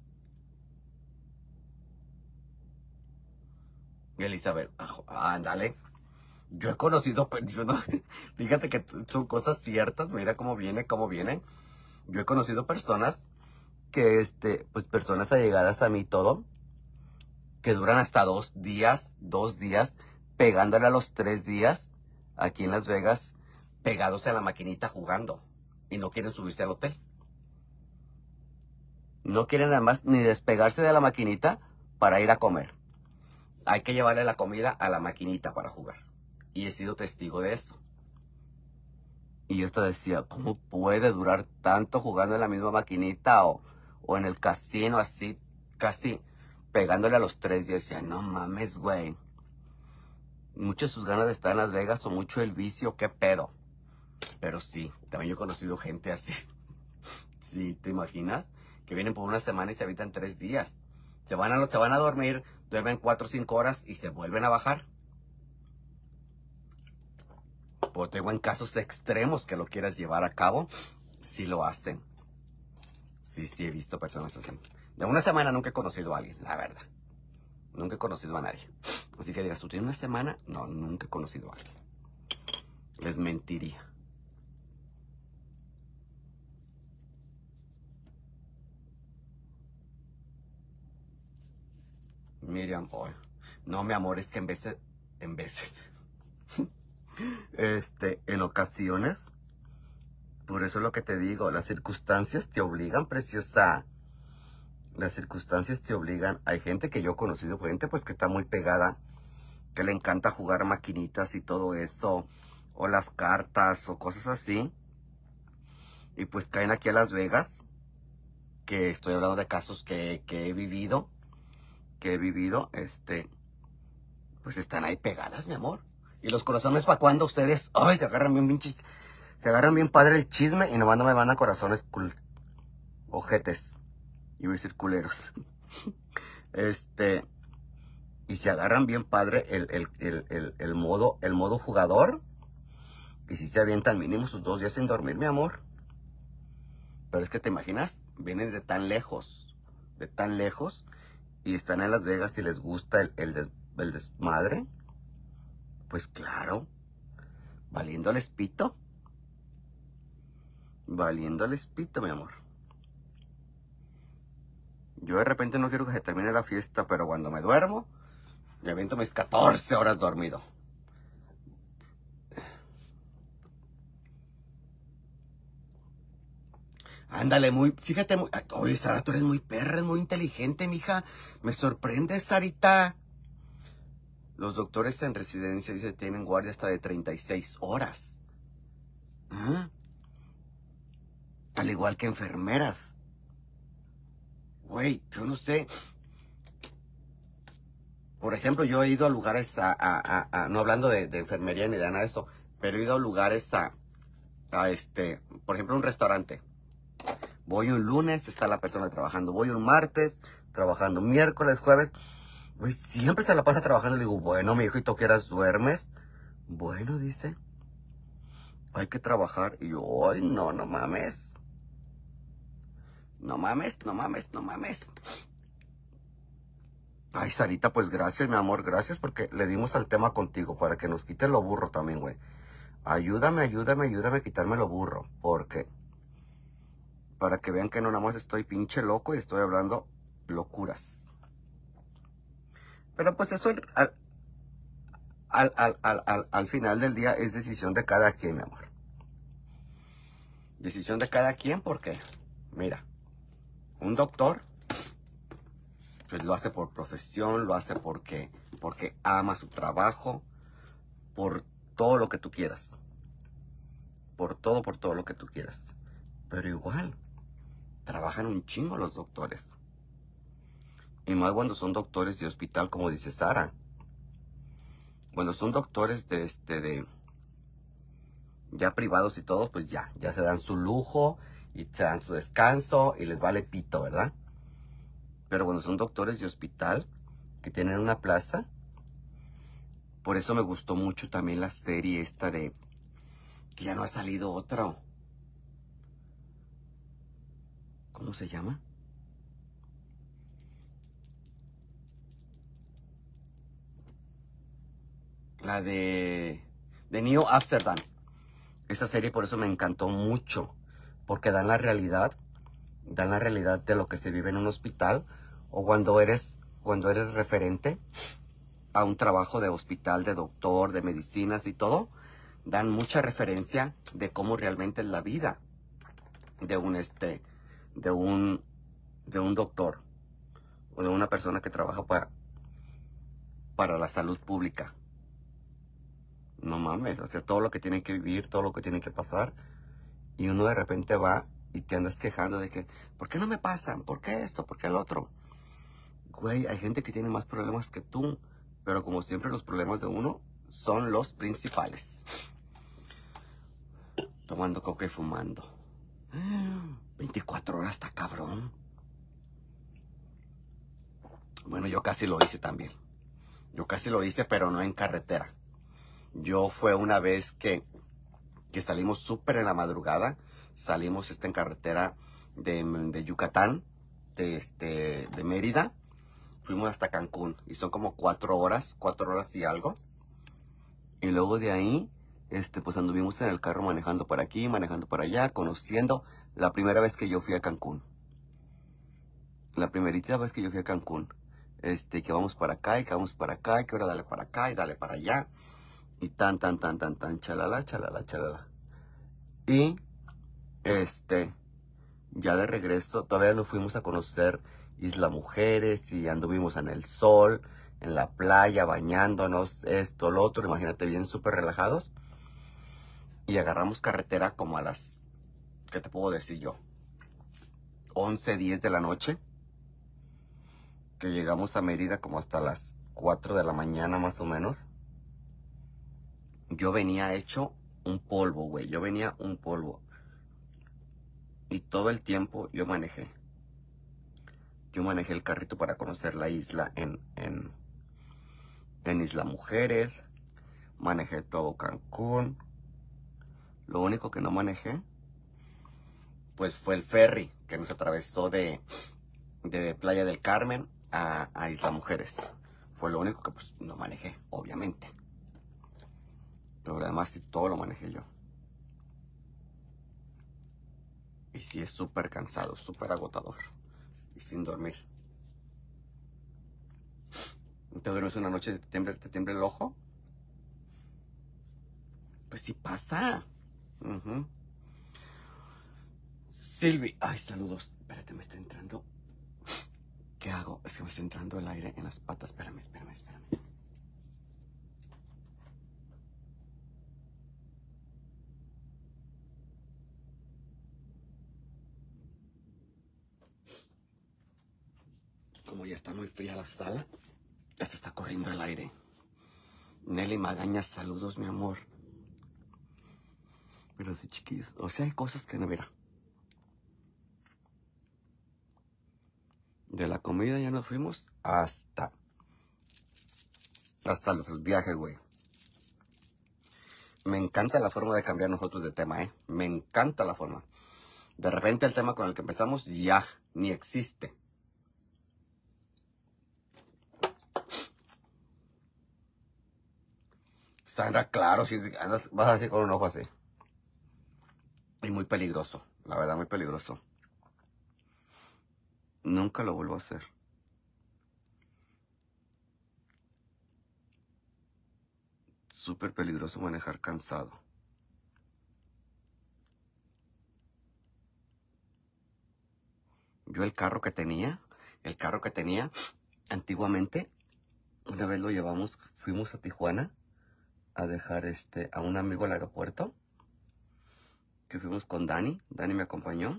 Y Elizabeth, ándale. Yo he conocido, yo no, fíjate que son cosas ciertas, mira cómo viene, cómo viene. Yo he conocido personas que, este, pues personas allegadas a mí todo, que duran hasta dos días, dos días, pegándole a los tres días, aquí en Las Vegas, pegados a la maquinita jugando, y no quieren subirse al hotel. No quieren nada más ni despegarse de la maquinita para ir a comer. Hay que llevarle la comida a la maquinita para jugar. Y he sido testigo de eso. Y yo hasta decía, ¿cómo puede durar tanto jugando en la misma maquinita o, o en el casino así, casi pegándole a los tres? Y yo decía, no mames, güey. Muchas sus ganas de estar en Las Vegas o mucho el vicio, qué pedo. Pero sí, también yo he conocido gente así. Sí, ¿te imaginas? Que vienen por una semana y se habitan tres días. Se van a, se van a dormir, duermen cuatro o cinco horas y se vuelven a bajar. Pues tengo en casos extremos que lo quieras llevar a cabo, sí lo hacen. Sí, sí he visto personas así. De una semana nunca he conocido a alguien, la verdad. Nunca he conocido a nadie. Así que digas, ¿tú tienes una semana? No, nunca he conocido a alguien. Les mentiría. Miriam, oh, no, mi amor, es que en veces, en veces, este, en ocasiones, por eso es lo que te digo, las circunstancias te obligan, preciosa. Las circunstancias te obligan. Hay gente que yo he conocido, gente pues que está muy pegada, que le encanta jugar maquinitas y todo eso, o las cartas, o cosas así. Y pues caen aquí a Las Vegas, que estoy hablando de casos que, que he vivido, que he vivido, este, pues están ahí pegadas, mi amor. Y los corazones, ¿para cuando ustedes? Ay, se agarran bien pinches, se agarran bien padre el chisme y nomás no me van a corazones cul, ojetes. Iba a decir culeros. Este, y se agarran bien padre el, el, el, el, el modo, el modo jugador. Y si se avientan mínimo sus dos días sin dormir, mi amor. Pero es que te imaginas, vienen de tan lejos, de tan lejos y están en Las Vegas y les gusta el, el, des, el desmadre, pues claro, valiéndoles pito. Valiéndoles pito, mi amor. Yo de repente no quiero que se termine la fiesta, pero cuando me duermo, me aviento mis catorce horas dormido. Ándale, muy, fíjate, muy, oye, Sara, tú eres muy perra, eres muy inteligente, mija. Me sorprende, Sarita. Los doctores en residencia, dice, tienen guardia hasta de treinta y seis horas. ¿Ah? Al igual que enfermeras. Güey, yo no sé. Por ejemplo, yo he ido a lugares, a, a, a, a no hablando de, de enfermería ni de nada de eso, pero he ido a lugares a, a este, por ejemplo, un restaurante. Voy un lunes, está la persona trabajando. Voy un martes, trabajando. Miércoles, jueves. Güey, siempre se la pasa trabajando. Le digo, bueno, mi hijo, ¿y tú qué horas duermes? Bueno, dice, hay que trabajar. Y yo, ay, no, no mames. No mames, no mames, no mames. Ay, Sarita, pues gracias, mi amor, gracias porque le dimos al tema contigo para que nos quite lo burro también, güey. Ayúdame, ayúdame, ayúdame a quitarme lo burro, porque para que vean que no nada más estoy pinche loco y estoy hablando locuras. Pero pues eso al, al, al, al, al, al final del día es decisión de cada quien, mi amor. Decisión de cada quien porque, mira, un doctor pues lo hace por profesión, lo hace porque, porque ama su trabajo, por todo lo que tú quieras. Por todo, por todo lo que tú quieras. Pero igual, trabajan un chingo los doctores. Y más cuando son doctores de hospital, como dice Sara. Cuando son doctores de este, de ya privados y todos, pues ya, ya se dan su lujo y se dan su descanso y les vale pito, ¿verdad? Pero cuando son doctores de hospital, que tienen una plaza, por eso me gustó mucho también la serie esta de, que ya no ha salido otra. ¿Cómo se llama? La de, de New Amsterdam. Esa serie por eso me encantó mucho, porque dan la realidad, dan la realidad de lo que se vive en un hospital, o cuando eres, cuando eres referente a un trabajo de hospital, de doctor, de medicinas y todo, dan mucha referencia de cómo realmente es la vida de un este, de un, de un doctor, o de una persona que trabaja para, para la salud pública. No mames, o sea, todo lo que tienen que vivir, todo lo que tienen que pasar, y uno de repente va y te andas quejando de que, ¿por qué no me pasan? ¿Por qué esto? ¿Por qué el otro? Güey, hay gente que tiene más problemas que tú, pero como siempre los problemas de uno son los principales. Tomando coca y fumando. veinticuatro horas está cabrón. Bueno, yo casi lo hice también. Yo casi lo hice, pero no en carretera. Yo fue una vez que, que salimos súper en la madrugada. Salimos este, en carretera de, de Yucatán, de, este, de Mérida. Fuimos hasta Cancún y son como cuatro horas, cuatro horas y algo. Y luego de ahí, este, pues anduvimos en el carro manejando por aquí, manejando por allá, conociendo la primera vez que yo fui a Cancún. La primerita vez que yo fui a Cancún. Este, que vamos para acá y que vamos para acá y que ahora dale para acá y dale para allá. Y tan, tan, tan, tan, tan, chalala, chalala, chalala. Y, este, ya de regreso, todavía nos fuimos a conocer Isla Mujeres y anduvimos en el sol, en la playa, bañándonos, esto, lo otro, imagínate, bien súper relajados. Y agarramos carretera como a las, ¿qué te puedo decir yo? once, diez de la noche. Que llegamos a Mérida como hasta las cuatro de la mañana más o menos. Yo venía hecho un polvo, güey. Yo venía un polvo. Y todo el tiempo yo manejé. Yo manejé el carrito para conocer la isla en, en, en Isla Mujeres. Manejé todo Cancún. Lo único que no manejé, pues fue el ferry que nos atravesó de, de Playa del Carmen a, a Isla Mujeres. Fue lo único que pues no manejé, obviamente. Pero además sí, todo lo manejé yo. Y sí es súper cansado, súper agotador. Y sin dormir. ¿Te duermes una noche y te tiembla, te tiembla el ojo? Pues sí pasa. Uh-huh. Silvi. Ay, saludos. Espérate, me está entrando. ¿Qué hago? Es que me está entrando el aire en las patas. Espérame, espérame, espérame. Como ya está muy fría la sala, ya se está corriendo el aire. Nelly Magaña, saludos, mi amor. Pero sí, chiquillos. O sea, hay cosas que no, mira. De la comida ya nos fuimos hasta... Hasta el viaje, güey. Me encanta la forma de cambiar nosotros de tema, ¿eh? Me encanta la forma. De repente el tema con el que empezamos ya ni existe. Sandra, claro, si andas, vas a decir con un ojo así. Y muy peligroso, la verdad, muy peligroso. Nunca lo vuelvo a hacer. Súper peligroso manejar cansado. Yo el carro que tenía, el carro que tenía, antiguamente, una vez lo llevamos, fuimos a Tijuana a dejar este, a un amigo al aeropuerto, que fuimos con Dani, Dani me acompañó,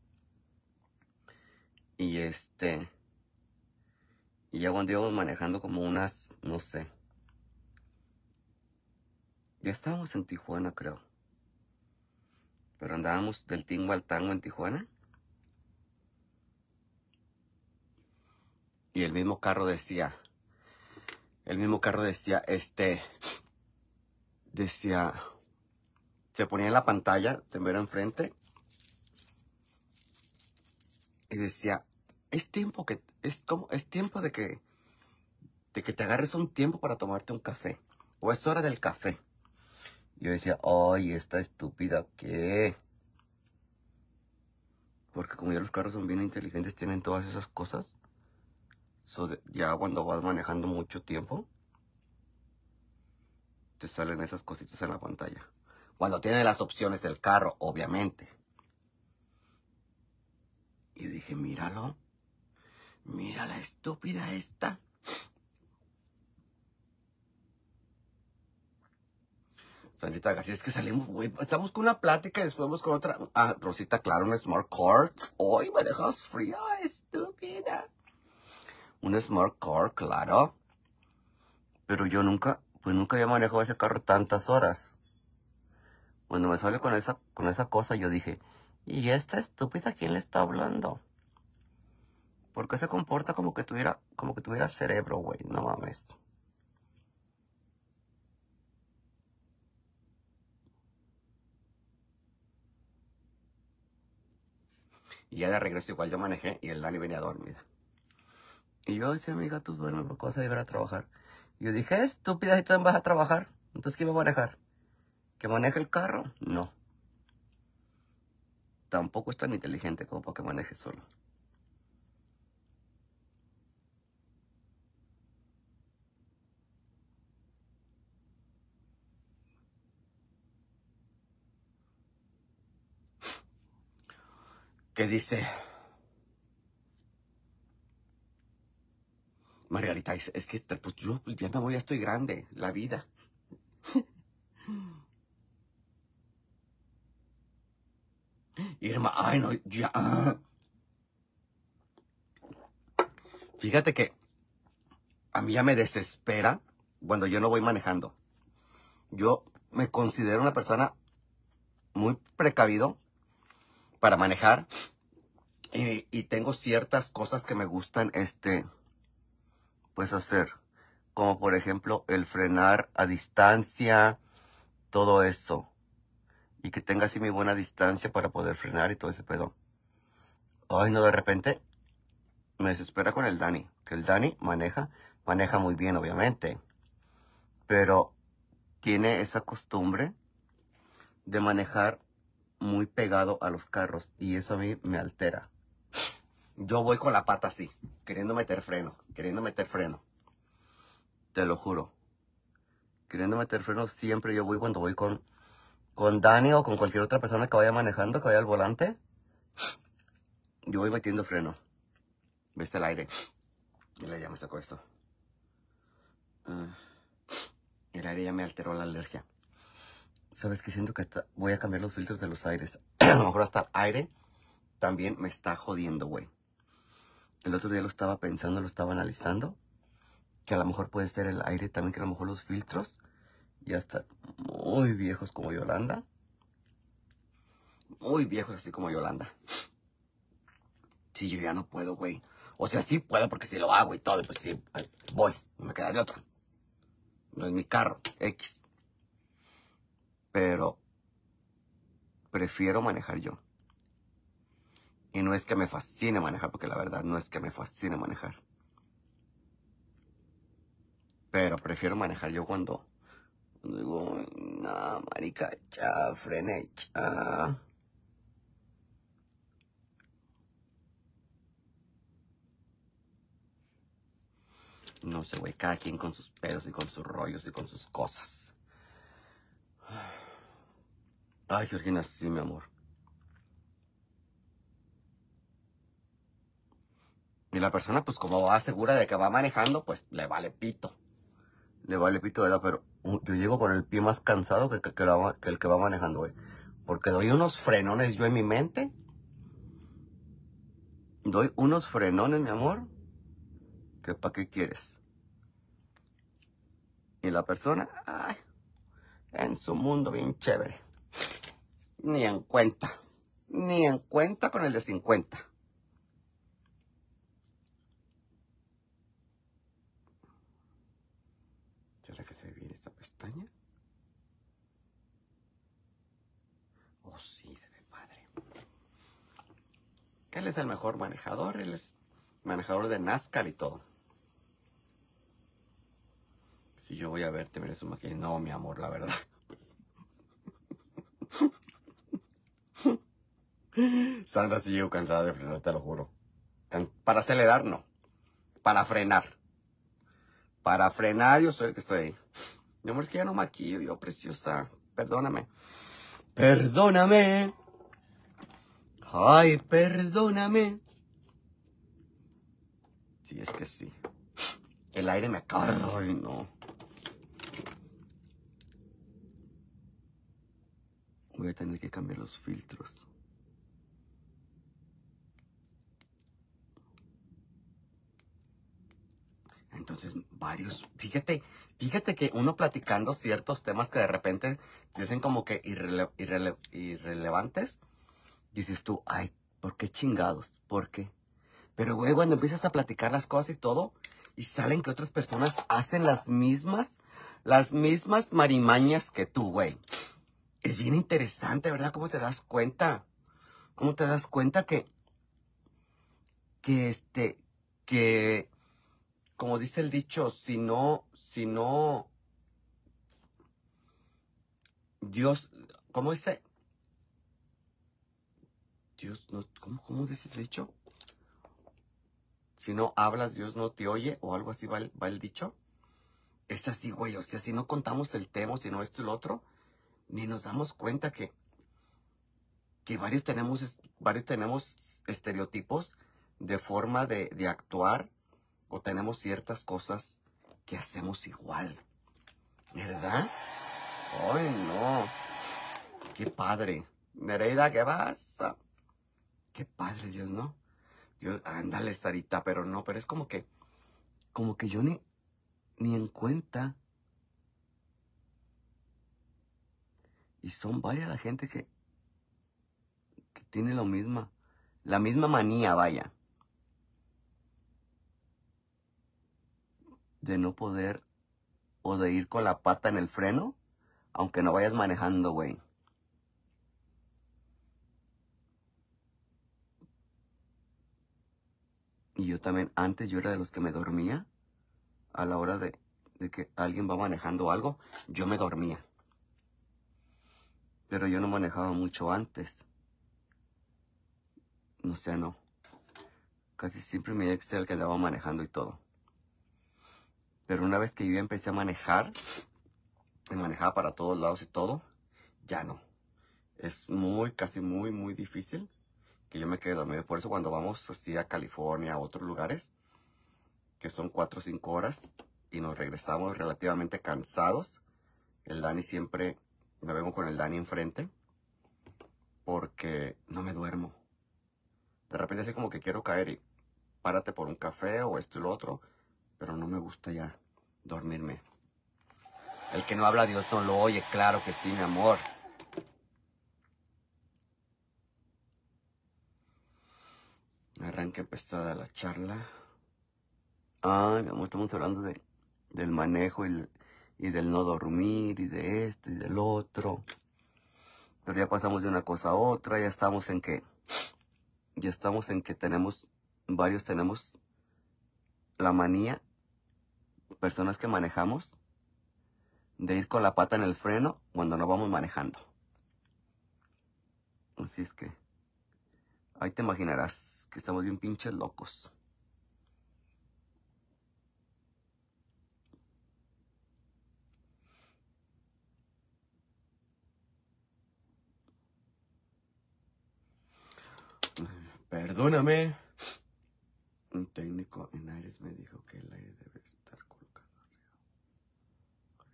y este, y ya cuando íbamos manejando como unas, no sé, ya estábamos en Tijuana, creo, pero andábamos del tingo al tango en Tijuana, y el mismo carro decía, el mismo carro decía, este, decía, se ponía en la pantalla, te ver enfrente, y decía, es tiempo que, es como, es tiempo de que, de que te agarres un tiempo para tomarte un café, o es hora del café. Yo decía, ay, esta estúpida, ¿qué? Porque como ya los carros son bien inteligentes, tienen todas esas cosas. So de, ya cuando vas manejando mucho tiempo, te salen esas cositas en la pantalla. Cuando tiene las opciones del carro, obviamente. Y dije, míralo. Mira la estúpida esta. Sandrita García, es que salimos, güey, estamos con una plática y después vamos con otra. Ah, Rosita, claro, un Smart Car. Hoy me dejas fría, estúpida. Un Smart Car, claro. Pero yo nunca, pues nunca había manejado ese carro tantas horas. Cuando me sale con esa, con esa cosa, yo dije, ¿y esta estúpida quién le está hablando? ¿Por qué se comporta como que tuviera, como que tuviera cerebro, güey? No mames. Y ya de regreso igual yo manejé y el Dani venía dormida. Y yo decía, amiga, tú duerme por cosa de ir a trabajar. Y yo dije, estúpida, si tú vas a trabajar, entonces ¿qué iba a manejar? ¿Que maneje el carro? No. Tampoco es tan inteligente como para que maneje solo. ¿Qué dice? Margarita, es, es que pues yo ya me voy, ya estoy grande, la vida. Irma, ay no, ya. Fíjate que a mí ya me desespera cuando yo no voy manejando. Yo me considero una persona muy precavido para manejar y, y tengo ciertas cosas que me gustan, este, pues hacer. Como por ejemplo el frenar a distancia, todo eso. Y que tenga así mi buena distancia para poder frenar y todo ese pedo. Ay, no, de repente me desespera con el Dani. Que el Dani maneja, maneja muy bien, obviamente. Pero tiene esa costumbre de manejar muy pegado a los carros. Y eso a mí me altera. Yo voy con la pata así, queriendo meter freno, queriendo meter freno. Te lo juro. Queriendo meter freno siempre yo voy cuando voy con, con Dani o con cualquier otra persona que vaya manejando, que vaya al volante. Yo voy metiendo freno. ¿Ves el aire? El aire ya me sacó esto. Uh, el aire ya me alteró la alergia. ¿Sabes qué? Siento que hasta voy a cambiar los filtros de los aires. A lo mejor hasta el aire también me está jodiendo, güey. El otro día lo estaba pensando, lo estaba analizando. Que a lo mejor puede ser el aire también, que a lo mejor los filtros ya están muy viejos como Yolanda. Muy viejos así como Yolanda. Sí, yo ya no puedo, güey. O sea, sí puedo porque si lo hago y todo, pues sí, voy. Me quedaré otro. No es mi carro, X. Pero prefiero manejar yo. Y no es que me fascine manejar, porque la verdad no es que me fascine manejar. Pero prefiero manejar yo cuando, cuando digo, no, marica, ya, frené, ya. No sé, güey, cada quien con sus pedos y con sus rollos y con sus cosas. Ay, Georgina, sí, mi amor. Y la persona, pues como va segura de que va manejando, pues le vale pito. Le vale pito, ¿verdad? Pero uh, yo llego con el pie más cansado que, que, que, la, que el que va manejando, güey. Porque doy unos frenones yo en mi mente. Doy unos frenones, mi amor. ¿Que para qué quieres? Y la persona, ay, en su mundo bien chévere. Ni en cuenta. Ni en cuenta con el de cincuenta. ¿Será que se ve bien esta pestaña? Oh, sí, se ve padre. Él es el mejor manejador. Él es manejador de NASCAR y todo. Si yo voy a verte, mira su maquillaje. No, mi amor, la verdad. Sandra, sí llego cansada de frenar, te lo juro. Para acelerar, no. Para frenar. Para frenar, yo soy el que estoy ahí. Mi amor, es que ya no maquillo yo, preciosa. Perdóname. Perdóname. Ay, perdóname. Sí, es que sí. El aire me acaba. Ay, no. Voy a tener que cambiar los filtros. Entonces, varios, fíjate, fíjate que uno platicando ciertos temas que de repente dicen como que irrele, irrele, irrelevantes, dices tú, ay, ¿por qué chingados? ¿Por qué? Pero, güey, cuando empiezas a platicar las cosas y todo, y salen que otras personas hacen las mismas, las mismas marimañas que tú, güey. Es bien interesante, ¿verdad? ¿Cómo te das cuenta? ¿Cómo te das cuenta que, que este, que, como dice el dicho, si no, si no, Dios, ¿cómo dice? Dios no, ¿cómo, cómo dice el dicho? Si no hablas, Dios no te oye, o algo así va el, va el dicho. Es así, güey, o sea, si no contamos el tema, si no esto y lo otro, ni nos damos cuenta que, que varios tenemos, varios tenemos estereotipos de forma de, de actuar, o tenemos ciertas cosas que hacemos igual, ¿verdad? Ay, no, qué padre. Nereida, ¿qué pasa? Qué padre, Dios, ¿no? Dios, ándale, Sarita, pero no, pero es como que, como que yo ni, ni en cuenta. Y son varias la gente que, que tiene lo misma, la misma manía, vaya, de no poder o de ir con la pata en el freno, aunque no vayas manejando, güey. Y yo también, antes yo era de los que me dormía a la hora de, de que alguien va manejando algo, yo me dormía. Pero yo no manejaba mucho antes. No sé, no. Casi siempre mi ex era el que andaba manejando y todo. Pero una vez que yo ya empecé a manejar, y manejaba para todos lados y todo, ya no. Es muy, casi muy, muy difícil que yo me quede dormido. Por eso cuando vamos así a California, a otros lugares, que son cuatro o cinco horas, y nos regresamos relativamente cansados, el Dani siempre, me vengo con el Dani enfrente, porque no me duermo. De repente así como que quiero caer y párate por un café o esto y lo otro, pero no me gusta ya dormirme. El que no habla Dios no lo oye, claro que sí, mi amor. Arranque pesada la charla. Ay, mi amor, estamos hablando de, del manejo y, y del no dormir y de esto y del otro. Pero ya pasamos de una cosa a otra, ya estamos en que, ya estamos en que tenemos, varios tenemos la manía, personas que manejamos, de ir con la pata en el freno cuando no vamos manejando. Así es que, ahí te imaginarás que estamos bien pinches locos. Perdóname. Un técnico en aires me dijo que el aire debe estar colocado arriba.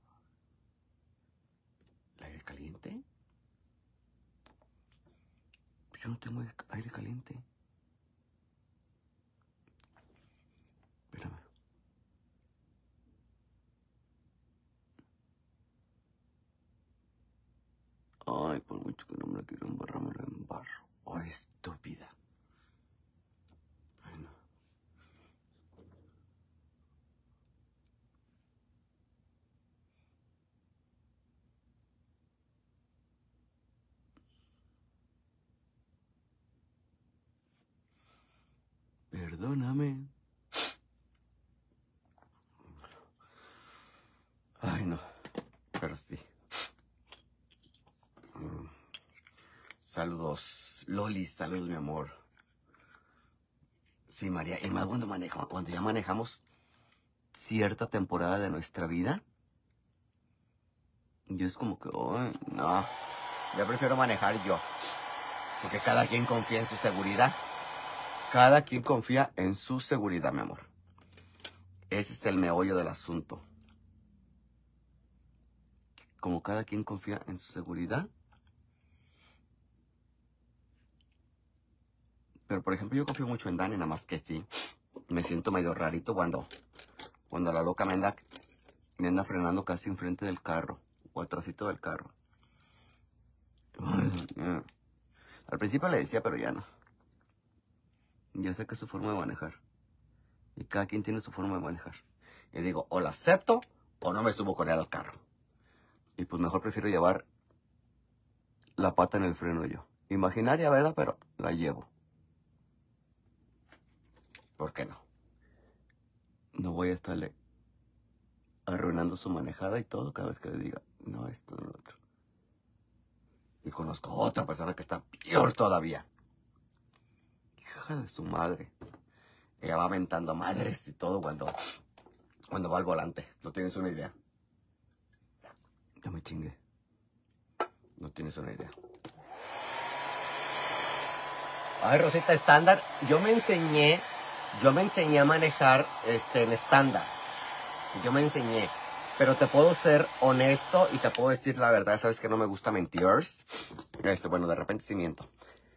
¿El aire caliente? Yo no tengo aire caliente. Espérame. Ay, por mucho que no me la quiero embarrar, me la embarro. Ay, estúpida. Ay, no. Perdóname. Ay, no. Pero sí. Mm. Saludos, Loli, saludos, mi amor. Sí, María, y más cuando manejamos, cuando ya manejamos cierta temporada de nuestra vida, yo es como que, ay, no, ya prefiero manejar yo, porque cada quien confía en su seguridad. Cada quien confía en su seguridad, mi amor. Ese es el meollo del asunto. Como cada quien confía en su seguridad. Pero, por ejemplo, yo confío mucho en Dani, nada más que sí. Me siento medio rarito cuando, cuando la loca me anda, me anda frenando casi enfrente del carro. O atrásito del carro. Ay, yeah. Al principio le decía, pero ya no. Ya sé que es su forma de manejar. Y cada quien tiene su forma de manejar. Y digo, o la acepto o no me subo con ella al carro. Y pues mejor prefiero llevar la pata en el freno yo. Imaginaria, ¿verdad? Pero la llevo. ¿Por qué no? No voy a estarle arruinando su manejada y todo cada vez que le diga, no, esto, no, lo otro. Y conozco a otra persona que está peor todavía. Hija de su madre. Ella va aventando madres y todo cuando, cuando va al volante. No tienes una idea. Ya me chingué. No tienes una idea. Ay, Rosita, estándar. Yo me enseñé, yo me enseñé a manejar este, en estándar. Yo me enseñé. Pero te puedo ser honesto y te puedo decir la verdad. Sabes que no me gusta mentir. Este, bueno, de repente sí miento.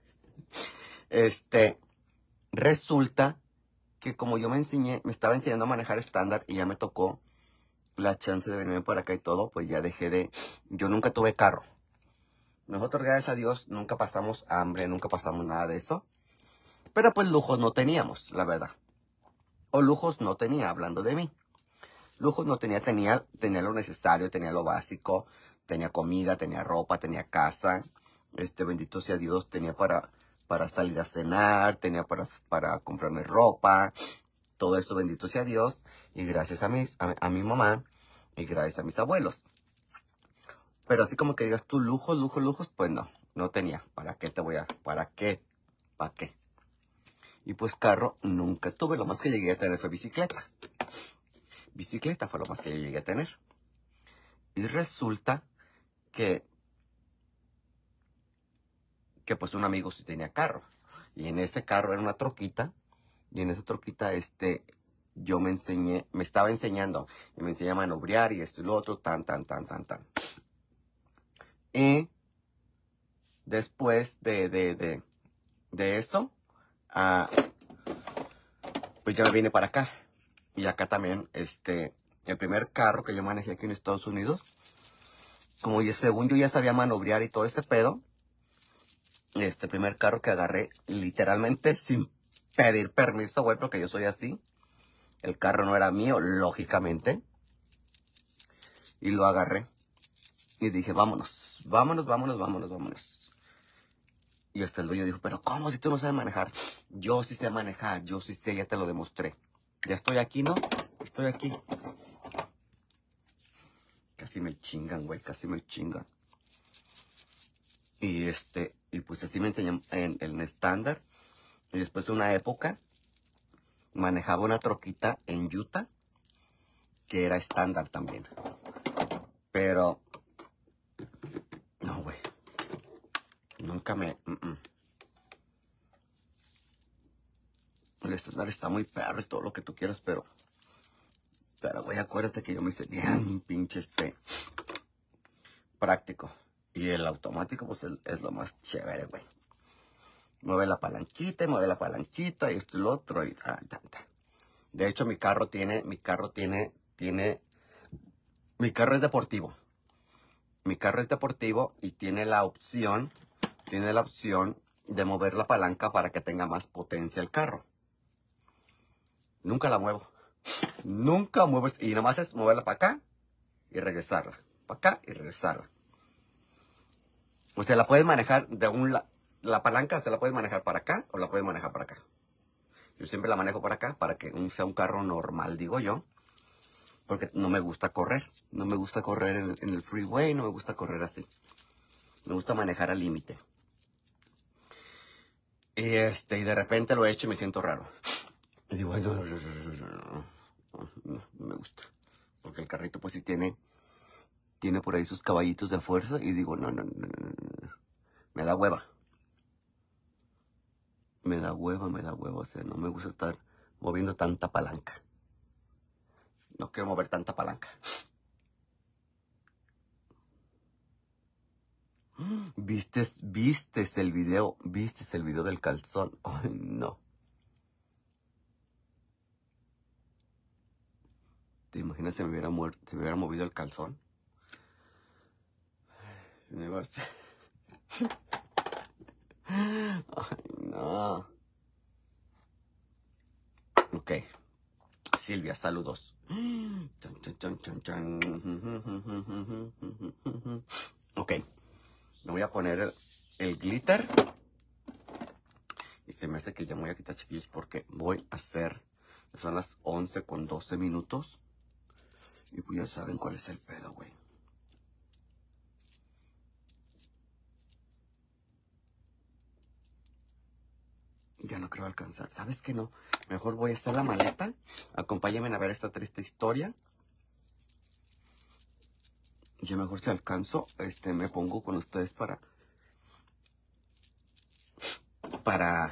Este, resulta que como yo me enseñé, me estaba enseñando a manejar estándar y ya me tocó la chance de venirme para acá y todo, pues ya dejé de... Yo nunca tuve carro. Nosotros, gracias a Dios, nunca pasamos hambre, nunca pasamos nada de eso. Pero pues lujos no teníamos, la verdad. O lujos no tenía, hablando de mí. Lujos no tenía, tenía, tenía lo necesario, tenía lo básico, tenía comida, tenía ropa, tenía casa. Este, bendito sea Dios, tenía para, para salir a cenar, tenía para, para comprarme ropa, todo eso, bendito sea Dios, y gracias a, mis, a, a mi mamá, y gracias a mis abuelos. Pero así como que digas tú, lujos, lujos, lujos, pues no, no tenía. ¿Para qué te voy a, para qué, para qué? Y pues carro nunca tuve, lo más que llegué a tener fue bicicleta. Bicicleta fue lo más que yo llegué a tener. Y resulta que, que pues un amigo sí tenía carro. Y en ese carro era una troquita. Y en esa troquita, este, yo me enseñé, me estaba enseñando. Y me enseñé a manobrear y esto y lo otro, tan, tan, tan, tan, tan. Y después de, de, de, de eso, uh, pues ya me vine para acá. Y acá también, este, el primer carro que yo manejé aquí en Estados Unidos, como ya, según yo ya sabía manobrear y todo este pedo, este primer carro que agarré literalmente sin pedir permiso, güey, porque yo soy así. El carro no era mío, lógicamente. Y lo agarré. Y dije, vámonos, vámonos, vámonos, vámonos, vámonos. Y hasta el dueño dijo, pero ¿cómo si tú no sabes manejar? Yo sí sé manejar, yo sí sé, ya te lo demostré. Ya estoy aquí, ¿no? Estoy aquí. Casi me chingan, güey, casi me chingan. Y este, y pues así me enseñó en el estándar. Y después de una época, manejaba una troquita en Utah, que era estándar también. Pero, no, güey. Nunca me... Mm -mm. El estándar está muy perro y todo lo que tú quieras, pero... Pero, güey, acuérdate que yo me hice bien pinche este... práctico. Y el automático, pues, el, es lo más chévere, güey. Mueve la palanquita, y mueve la palanquita, y esto y lo otro, y ta, ta, ta. De hecho, mi carro tiene... Mi carro tiene... Tiene... Mi carro es deportivo. Mi carro es deportivo y tiene la opción... Tiene la opción de mover la palanca para que tenga más potencia el carro. Nunca la muevo. Nunca muevo. Y nomás es moverla para acá y regresarla. Para acá y regresarla. O sea, la puedes manejar de un lado. La palanca se la puedes manejar para acá o la puedes manejar para acá. Yo siempre la manejo para acá para que sea un carro normal, digo yo. Porque no me gusta correr. No me gusta correr en el, en el freeway. No me gusta correr así. Me gusta manejar al límite. Y este, y de repente lo he hecho y me siento raro. Y digo, no, no, no, no, no, no, no, no me gusta. Porque el carrito pues sí tiene, tiene por ahí sus caballitos de fuerza. Y digo, no, no, no, no, no. Me da hueva. Me da hueva, me da hueva. O sea, no me gusta estar moviendo tanta palanca. No quiero mover tanta palanca. ¿Vistes, vistes el video? ¿Vistes el video del calzón? Ay, no. ¿Te imaginas si me hubiera, muerto, si me hubiera movido el calzón? Me iba a hacer... Ay, no. Ok. Silvia, saludos. Chan, chan, chan, chan. Ok. Me voy a poner el, el glitter. Y se me hace que ya me voy a quitar, chiquillos, porque voy a hacer... Son las once con doce minutos. Y pues ya saben cuál es el pedo, güey. Ya no creo alcanzar. ¿Sabes qué no? Mejor voy a hacer la maleta. Acompáñenme a ver esta triste historia. Y ya mejor si alcanzo, este, me pongo con ustedes para... Para...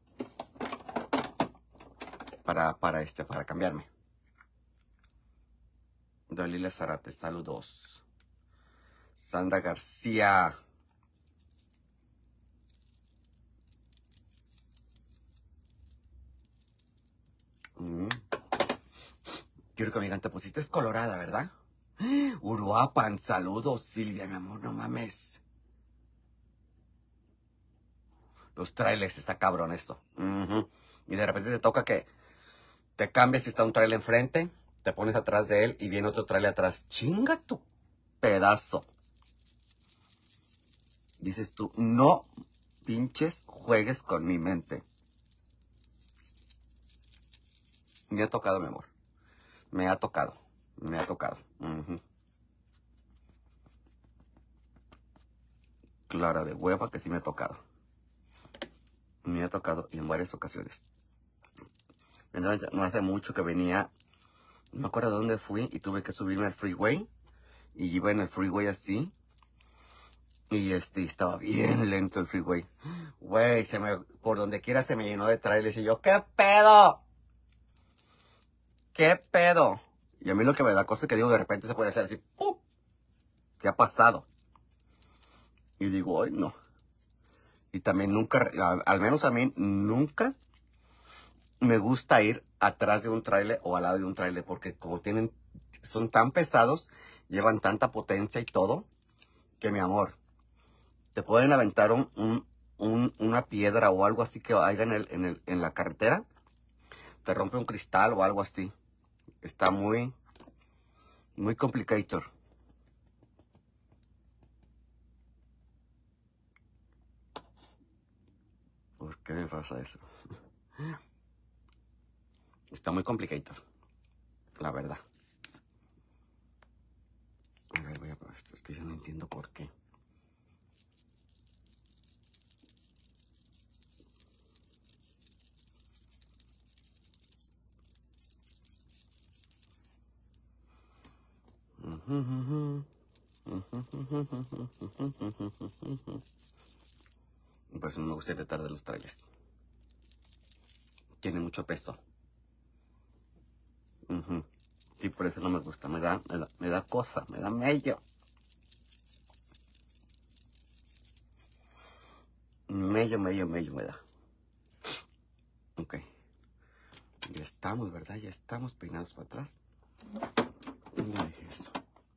Para, para este, para cambiarme. Dalila Zarate, saludos. Sandra García. Mm. Quiero que me digan, te pusiste colorada, ¿verdad? Uruapan, saludos, Silvia, mi amor, no mames. Los trailers, está cabrón esto. Uh-huh. Y de repente te toca que te cambies si está un trailer enfrente, te pones atrás de él y viene otro trailer atrás. Chinga tu pedazo. Dices tú, no, pinches juegues con mi mente. Me ha tocado, mi amor. Me ha tocado. Me ha tocado. Uh-huh. Clara de hueva que sí me ha tocado. Me ha tocado y en varias ocasiones. No, no hace mucho que venía, no me acuerdo de dónde fui y tuve que subirme al freeway. Y iba en el freeway así. Y este, estaba bien lento el freeway. Güey, se me, por donde quiera se me llenó de trailers. Y yo, ¿qué pedo? ¿Qué pedo? Y a mí lo que me da cosa es que digo, de repente se puede hacer así, ¡pum! ¿Qué ha pasado? Y digo, ay, no. Y también nunca, al menos a mí, nunca me gusta ir atrás de un trailer o al lado de un trailer. Porque como tienen, son tan pesados, llevan tanta potencia y todo, que mi amor, te pueden aventar un, un, un, una piedra o algo así que haya en, el, en, el, en la carretera. Te rompe un cristal o algo así. Está muy, muy complicated. ¿Por qué me pasa eso? Está muy complicated, la verdad. A ver, voy a poner esto. Es que yo no entiendo por qué. Pues no me gusta ir detrás de los trailers. Tiene mucho peso. Uh-huh. Y por eso no me gusta. Me da, me da, me da cosa, me da mello. Mello, mello, mello me da. Ok. Ya estamos, ¿verdad? Ya estamos peinados para atrás. No dije eso.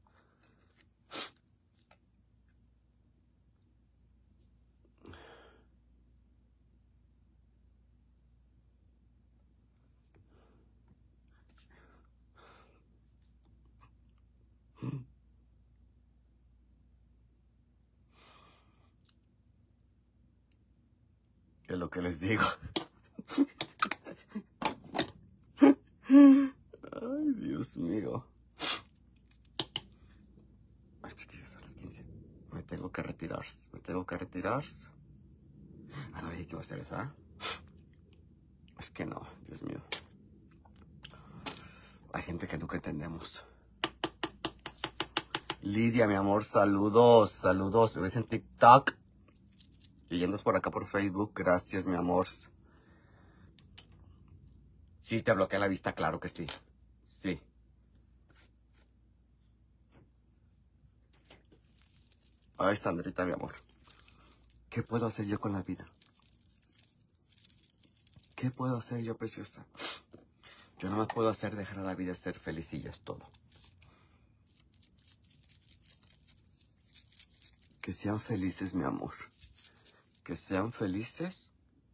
Es lo que les digo. Ay, Dios mío. Ay, chiquillos, a las quince. Me tengo que retirar. Me tengo que retirar. Ah, no dije que iba a hacer esa. Es que no, Dios mío. Hay gente que nunca entendemos. Lidia, mi amor, saludos, saludos. Me ves en TikTok. Y andas por acá por Facebook. Gracias, mi amor. Sí, te bloqueé la vista, claro que sí. Sí. Ay, Sandrita, mi amor. ¿Qué puedo hacer yo con la vida? ¿Qué puedo hacer yo, preciosa? Yo no me puedo hacer dejar a la vida ser feliz y ya es todo. Que sean felices, mi amor. Que sean felices.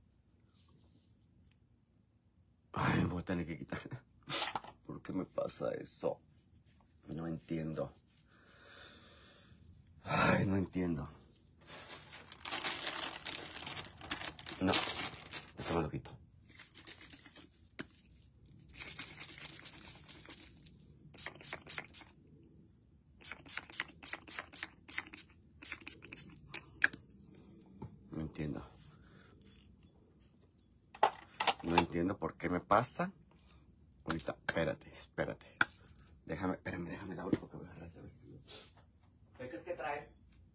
Ay, me voy a tener que quitar. ¿Por qué me pasa eso? No entiendo. Ay, no entiendo. No, esto me lo quito. No entiendo. No entiendo por qué me pasa. Ahorita, espérate, espérate. Déjame, espérame, déjame dar porque voy a agarrar ese vestido. ¿Qué es que traes?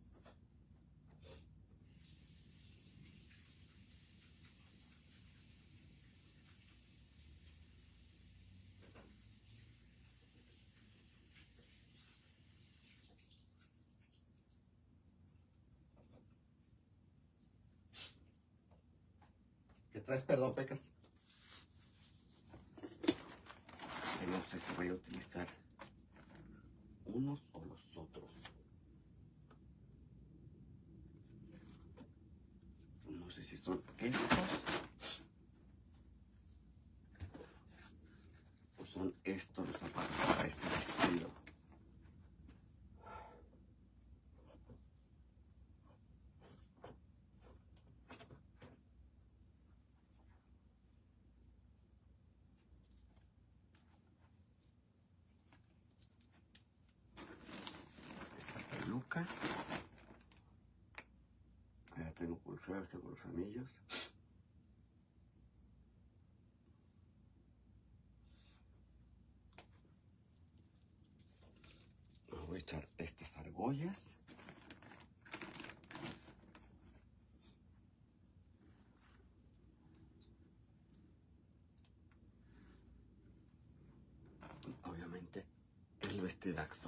¿Qué traes, perdón, Pecas? Que no sé si voy a utilizar unos o los otros. No sé si son estos o son estos los zapatos para este vestido. boca. Ahí tengo pulseras, tengo los anillos. Me voy a echar estas argollas. Obviamente el vestidaxo.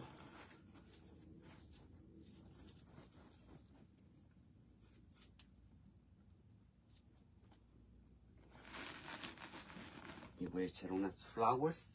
Y voy a echar unas flowers.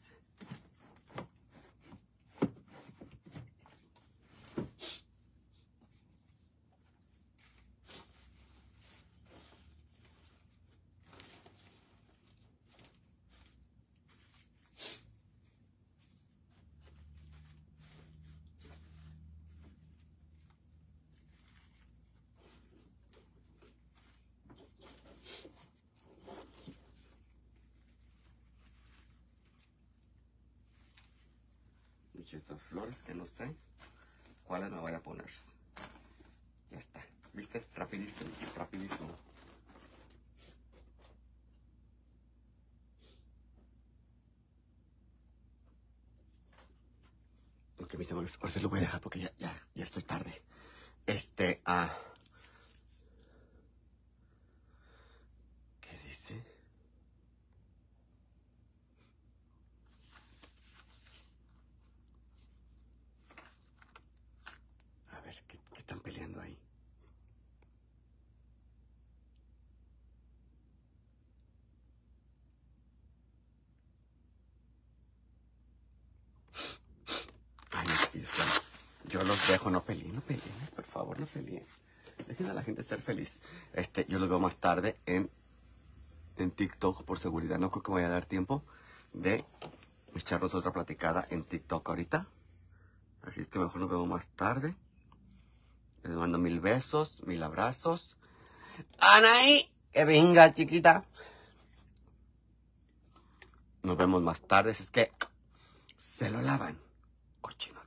Eché estas flores que no sé cuáles me voy a poner. Ya está. ¿Viste? Rapidísimo, rapidísimo. Ok, mis amores, ahora se lo voy a dejar porque ya, ya, ya estoy tarde. Este, ah... ¿qué dice? A ver, ¿qué, qué están peleando ahí? Ay, Dios, yo los dejo, no peleen, no peleen, por favor, no peleen. Dejen a la gente ser feliz. Este, yo los veo más tarde en, en TikTok por seguridad. No creo que me vaya a dar tiempo de echarnos otra platicada en TikTok ahorita. Así es que mejor nos vemos más tarde. Les mando mil besos, mil abrazos. Anaí, que venga, chiquita. Nos vemos más tarde. Es que se lo lavan, cochino.